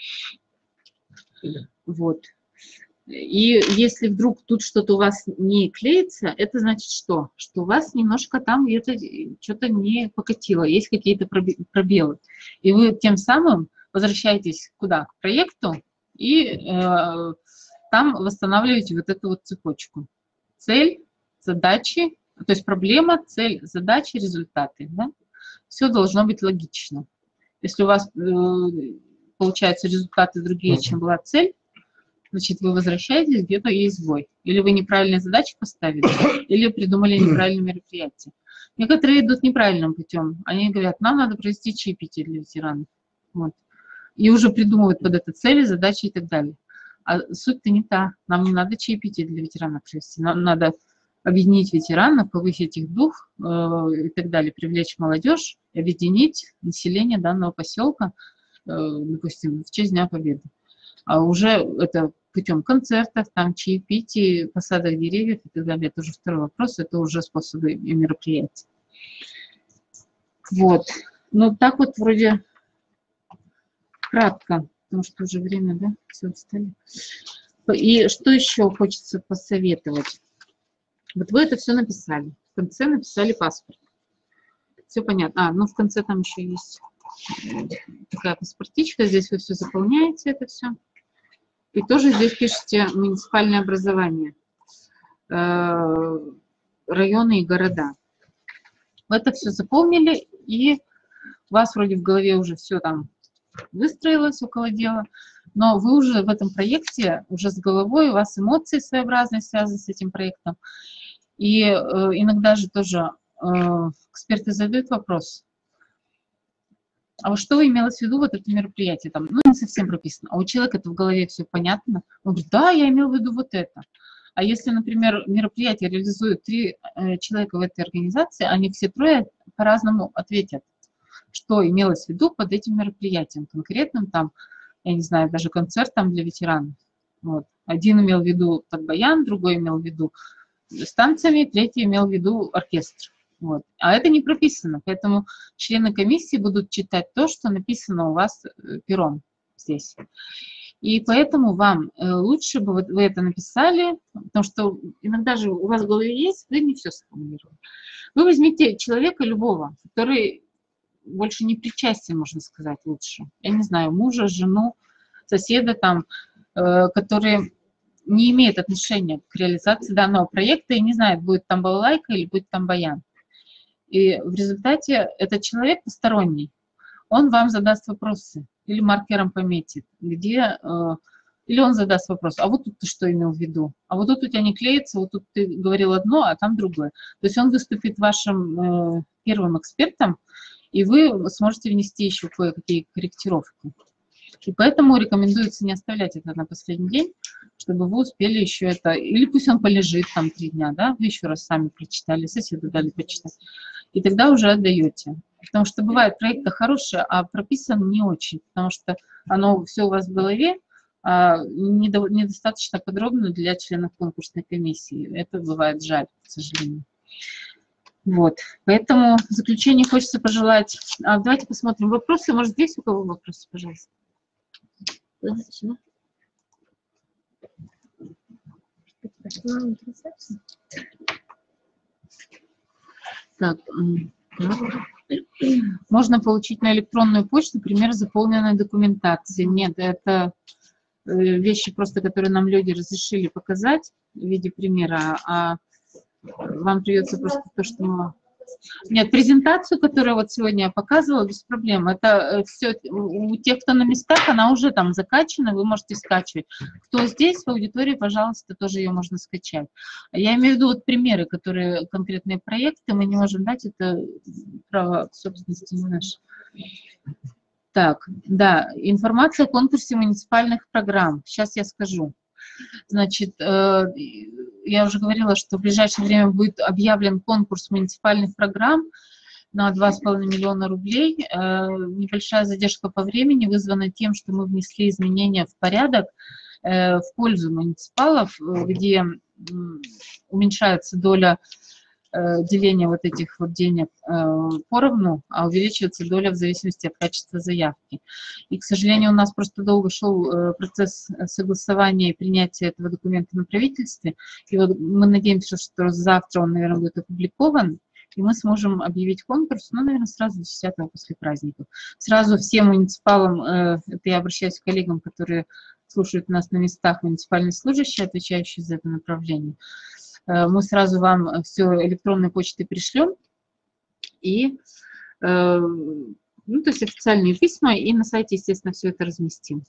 Вот. И если вдруг тут что-то у вас не клеится, это значит что? Что у вас немножко там где-то что-то не покатило, есть какие-то пробелы. И вы тем самым возвращаетесь куда? К проекту и э, там восстанавливаете вот эту вот цепочку. Цель, задачи, то есть проблема, цель, задачи, результаты. Да? Все должно быть логично. Если у вас э, получаются результаты другие, чем была цель, значит, вы возвращаетесь, где-то есть сбой. Или вы неправильные задачи поставили, или придумали неправильное мероприятие. Некоторые идут неправильным путем. Они говорят, нам надо провести чаепитие для ветеранов. Вот. И уже придумывают под это цели, задачи и так далее. А суть-то не та. Нам не надо чаепитие для ветеранов провести. Нам надо объединить ветеранов, повысить их дух э, и так далее, привлечь молодежь, объединить население данного поселка, э, допустим, в честь Дня Победы. А уже это путем концертов, там, чаепитий, посадок деревьев и так далее. Это уже второй вопрос, это уже способы и мероприятия. Вот. Ну, так вот вроде кратко, потому что уже время, да, все устали. И что еще хочется посоветовать? Вот вы это все написали. В конце написали паспорт. Все понятно. А, ну в конце там еще есть такая паспортичка. Здесь вы все заполняете, это все. И тоже здесь пишите муниципальное образование, э, районы и города. Вы это все заполнили, и у вас вроде в голове уже все там выстроилось около дела, но вы уже в этом проекте, уже с головой, у вас эмоции своеобразные связаны с этим проектом. И э, иногда же тоже э, эксперты задают вопрос, а вот что имелось в виду вот это мероприятие? Там, ну, не совсем прописано. А у человека это в голове все понятно. Он говорит, да, я имел в виду вот это. А если, например, мероприятие реализует три э, человека в этой организации, они все трое по-разному ответят, что имелось в виду под этим мероприятием конкретным, там, я не знаю, даже концертом для ветеранов. Вот. Один имел в виду Татбаян, другой имел в виду с танцами, третий имел в виду оркестр. Вот. А это не прописано, поэтому члены комиссии будут читать то, что написано у вас пером здесь. И поэтому вам лучше бы вы это написали, потому что иногда же у вас в голове есть, вы не все сформулировали. Вы возьмите человека любого, который больше не причастен, можно сказать, лучше. Я не знаю, мужа, жену, соседа там, который не имеет отношения к реализации данного проекта и не знает, будет там балалайка или будет там баян. И в результате этот человек посторонний, он вам задаст вопросы или маркером пометит, где, э, или он задаст вопрос, а вот тут ты что имел в виду? А вот тут у тебя не клеится, вот тут ты говорил одно, а там другое. То есть он выступит вашим э, первым экспертом, и вы сможете внести еще кое-какие корректировки. И поэтому рекомендуется не оставлять это на последний день, чтобы вы успели еще это, или пусть он полежит там три дня, да, вы еще раз сами прочитали, соседу дали почитать, и тогда уже отдаете. Потому что бывает проекты хорошие, а прописан не очень, потому что оно все у вас в голове, а недостаточно подробно для членов конкурсной комиссии. Это бывает жаль, к сожалению. Вот, поэтому в заключение хочется пожелать. А, давайте посмотрим вопросы. Может, здесь у кого вопросы, пожалуйста? Так, можно получить на электронную почту пример заполненной документации. Нет, это вещи просто, которые нам люди разрешили показать в виде примера, а вам придется просто то, что мы... Нет, презентацию, которую вот сегодня я показывала, без проблем. Это все у тех, кто на местах, она уже там закачана, вы можете скачивать. Кто здесь в аудитории, пожалуйста, тоже ее можно скачать. Я имею в виду вот примеры, которые конкретные проекты, мы не можем дать, это право собственности не наше. Так, да, информация о конкурсе муниципальных программ. Сейчас я скажу. Значит, я уже говорила, что в ближайшее время будет объявлен конкурс муниципальных программ на два с половиной миллиона рублей. Небольшая задержка по времени вызвана тем, что мы внесли изменения в порядок в пользу муниципалов, где уменьшается доля деления вот этих вот денег поровну, а увеличивается доля в зависимости от качества заявки. И, к сожалению, у нас просто долго шел процесс согласования и принятия этого документа на правительстве. И вот мы надеемся, что завтра он, наверное, будет опубликован, и мы сможем объявить конкурс, ну, наверное, сразу десятого после праздников. Сразу всем муниципалам, это я обращаюсь к коллегам, которые слушают нас на местах, муниципальные служащие, отвечающие за это направление. Мы сразу вам все электронной почтой пришлем, и, ну, то есть официальные письма, и на сайте, естественно, все это разместим.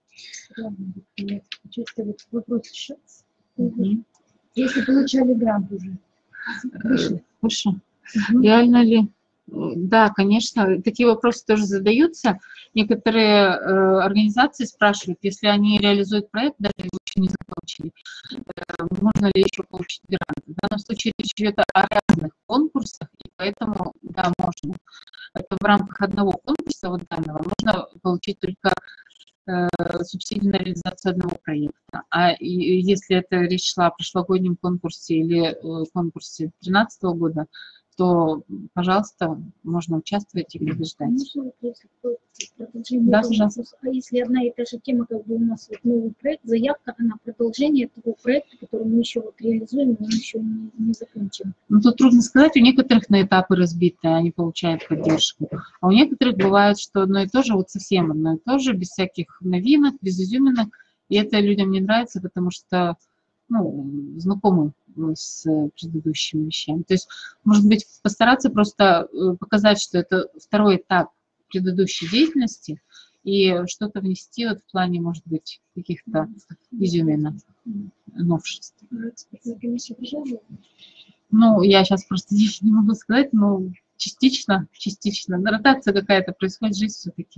Вопрос еще. Угу. Если получали грант уже. Хорошо. Угу. Реально ли? Да, конечно, такие вопросы тоже задаются. Некоторые э, организации спрашивают, если они реализуют проект, даже его еще не закончили, э, можно ли еще получить грант. В данном случае речь идет о разных конкурсах, и поэтому, да, можно. Это в рамках одного конкурса, вот данного, можно получить только э, субсидию на реализацию одного проекта. А и, если это речь шла о прошлогоднем конкурсе или э, конкурсе две тысячи тринадцатого года, то, пожалуйста, можно участвовать и побеждать. Да, пожалуйста. А если одна и та же тема, как бы у нас вот новый проект, заявка, она продолжение того проекта, который мы еще вот реализуем, но мы еще не, не закончим? Ну, тут трудно сказать, у некоторых на этапы разбиты, они получают поддержку, а у некоторых бывает, что одно и то же, вот совсем одно и то же, без всяких новинок, без изюминок, и это людям не нравится, потому что, ну, знакомы с предыдущими вещами. То есть, может быть, постараться просто показать, что это второй этап предыдущей деятельности и что-то внести вот в плане, может быть, каких-то изюминок, новшеств. Ну, я сейчас просто здесь не могу сказать, но частично, частично. Ротация какая-то происходит, жизнь все-таки.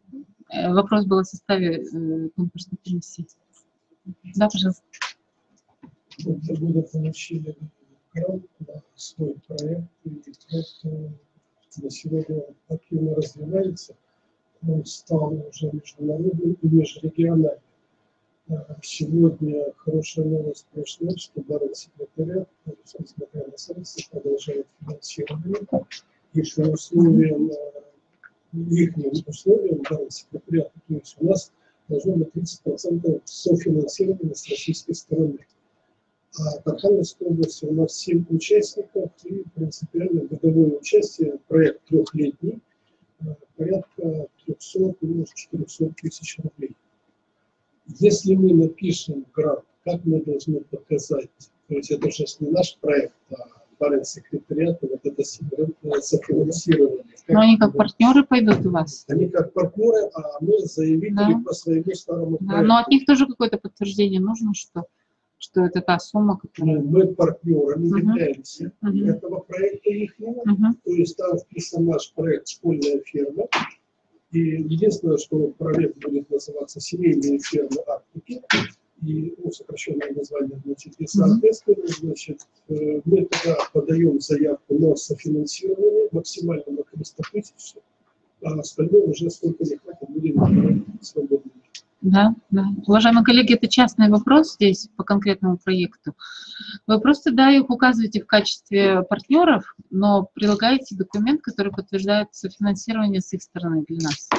Вопрос был о составе конкурсной комиссии. Да, пожалуйста. в этом году получили грант на свой проект, и проект на сегодня активно развивается. Он стал уже международным и межрегиональным. Сегодня хорошая новость пришла, что Баренц-секретариат, несмотря на санкции, продолжает финансирование. И что условиям, их условиям Баренц-секретариата, то есть у нас должно быть тридцать процентов софинансирования с российской стороны. А в Архангельской области у нас семь участников и принципиально годовое участие, проект трехлетний, порядка трехсот, может, четырехсот тысяч рублей. Если мы напишем грант, как мы должны показать, то есть это же не наш проект, а Баренц-секретариат, вот это софинансирование. Но они как партнеры пойдут у вас? Они как партнеры, а мы заявители да. по своему старому да, проекту. Но от них тоже какое-то подтверждение нужно, что, что это та сумма, которая... Мы партнерами uh-huh. являемся uh-huh. этого проекта их. Uh-huh. То есть там вписан наш проект «Школьная ферма». И единственное, что проект будет называться «Семейные фермы Арктики», и ну, сокращенное название, значит, и соответственно, значит, мы тогда подаем заявку на софинансирование максимально на триста тысяч, а остальное уже сколько не хватит, будем свободными. Да, да. Уважаемые коллеги, это частный вопрос здесь по конкретному проекту. Вы просто, да, их указываете в качестве партнеров, но прилагаете документ, который подтверждает софинансирование с их стороны для нас.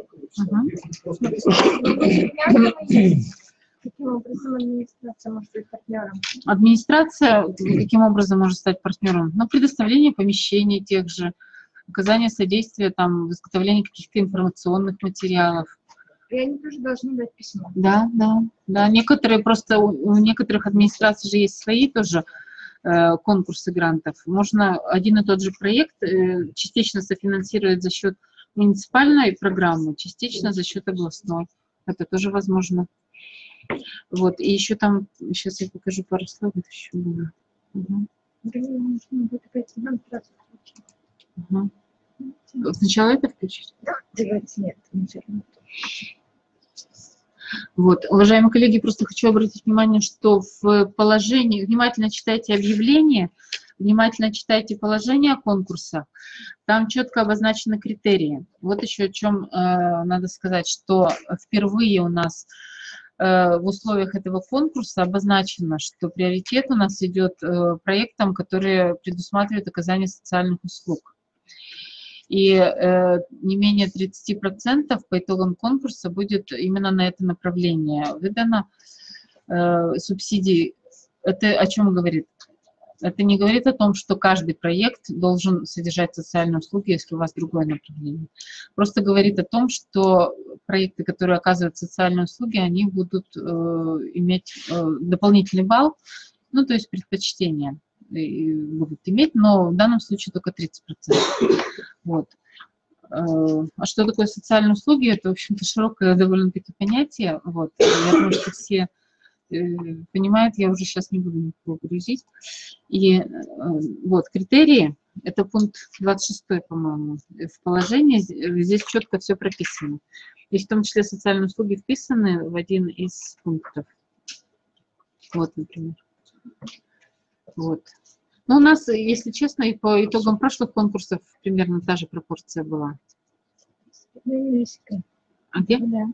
Каким образом администрация может стать партнером? Администрация каким образом может стать партнером? Ну, предоставление помещений тех же, оказание содействия там, в изготовлении каких-то информационных материалов. И они тоже должны дать письмо. Да, да, да. Некоторые просто, у некоторых администраций же есть свои тоже э, конкурсы грантов. Можно один и тот же проект э, частично софинансировать за счет муниципальной программы, частично за счет областной. Это тоже возможно. Вот, и еще там, сейчас я покажу пару слайдов, еще было. Угу. Угу. Сначала это включить? Да, давайте нет. Вот, уважаемые коллеги, просто хочу обратить внимание, что в положении, внимательно читайте объявление, внимательно читайте положение конкурса, там четко обозначены критерии. Вот еще о чем э, надо сказать, что впервые у нас в условиях этого конкурса обозначено, что приоритет у нас идет проектам, которые предусматривают оказание социальных услуг. И э, не менее тридцати процентов по итогам конкурса будет именно на это направление выдано э, субсидий. Это о чем говорит? Это не говорит о том, что каждый проект должен содержать социальные услуги, если у вас другое направление. Просто говорит о том, что проекты, которые оказывают социальные услуги, они будут э, иметь э, дополнительный балл, ну, то есть предпочтение будут иметь, но в данном случае только тридцать процентов. Вот. А что такое социальные услуги? Это, в общем-то, широкое довольно-таки понятие. Вот. Я думаю, что все понимают, я уже сейчас не буду никого грузить. И вот критерии, это пункт двадцать шестой, по-моему, в положении, здесь четко все прописано. И в том числе социальные услуги вписаны в один из пунктов. Вот, например. Вот. Но у нас, если честно, и по итогам прошлых конкурсов примерно та же пропорция была. А где? Да.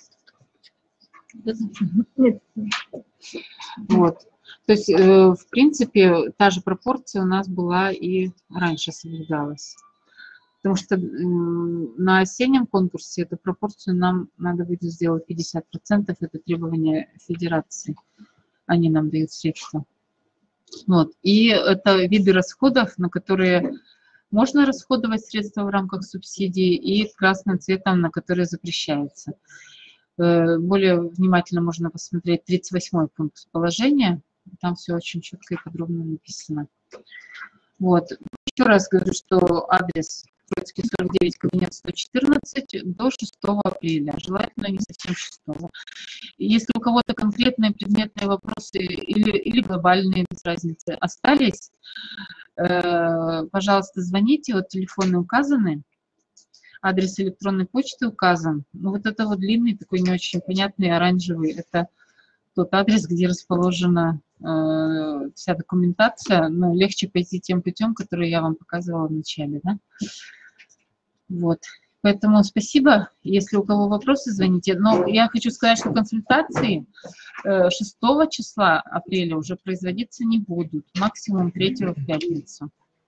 Нет. Вот. То есть, э, в принципе, та же пропорция у нас была и раньше соблюдалась. Потому что э, на осеннем конкурсе эту пропорцию нам надо будет сделать пятьдесят процентов. Это требование федерации. Они нам дают средства. Вот. И это виды расходов, на которые можно расходовать средства в рамках субсидий, и красным цветом, на которые запрещается. Более внимательно можно посмотреть тридцать восьмой пункт положения. Там все очень четко и подробно написано. Вот. Еще раз говорю, что адрес Троицкий сорок девять, кабинет сто четырнадцать до шестого апреля. Желательно не совсем шестого. Если у кого-то конкретные предметные вопросы или, или глобальные, без разницы, остались, э, пожалуйста, звоните. Вот телефоны указаны. Адрес электронной почты указан. Ну, вот это вот длинный, такой не очень понятный, оранжевый, это тот адрес, где расположена э, вся документация, но легче пойти тем путем, который я вам показывала в начале, да? Вот. Поэтому спасибо. Если у кого вопросы, звоните. Но я хочу сказать, что консультации э, шестого числа апреля уже производиться не будут. Максимум третьего в пятницу.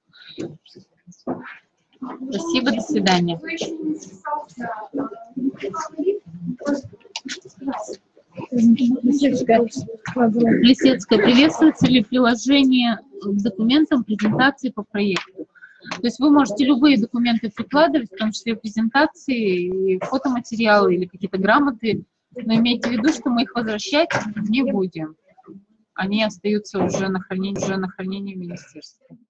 Спасибо, до свидания. Плесецкая, приветствуется ли приложение к документам презентации по проекту? То есть вы можете любые документы прикладывать, в том числе презентации, и фотоматериалы или какие-то грамоты, но имейте в виду, что мы их возвращать не будем. Они остаются уже на хранении, уже на хранении в министерстве.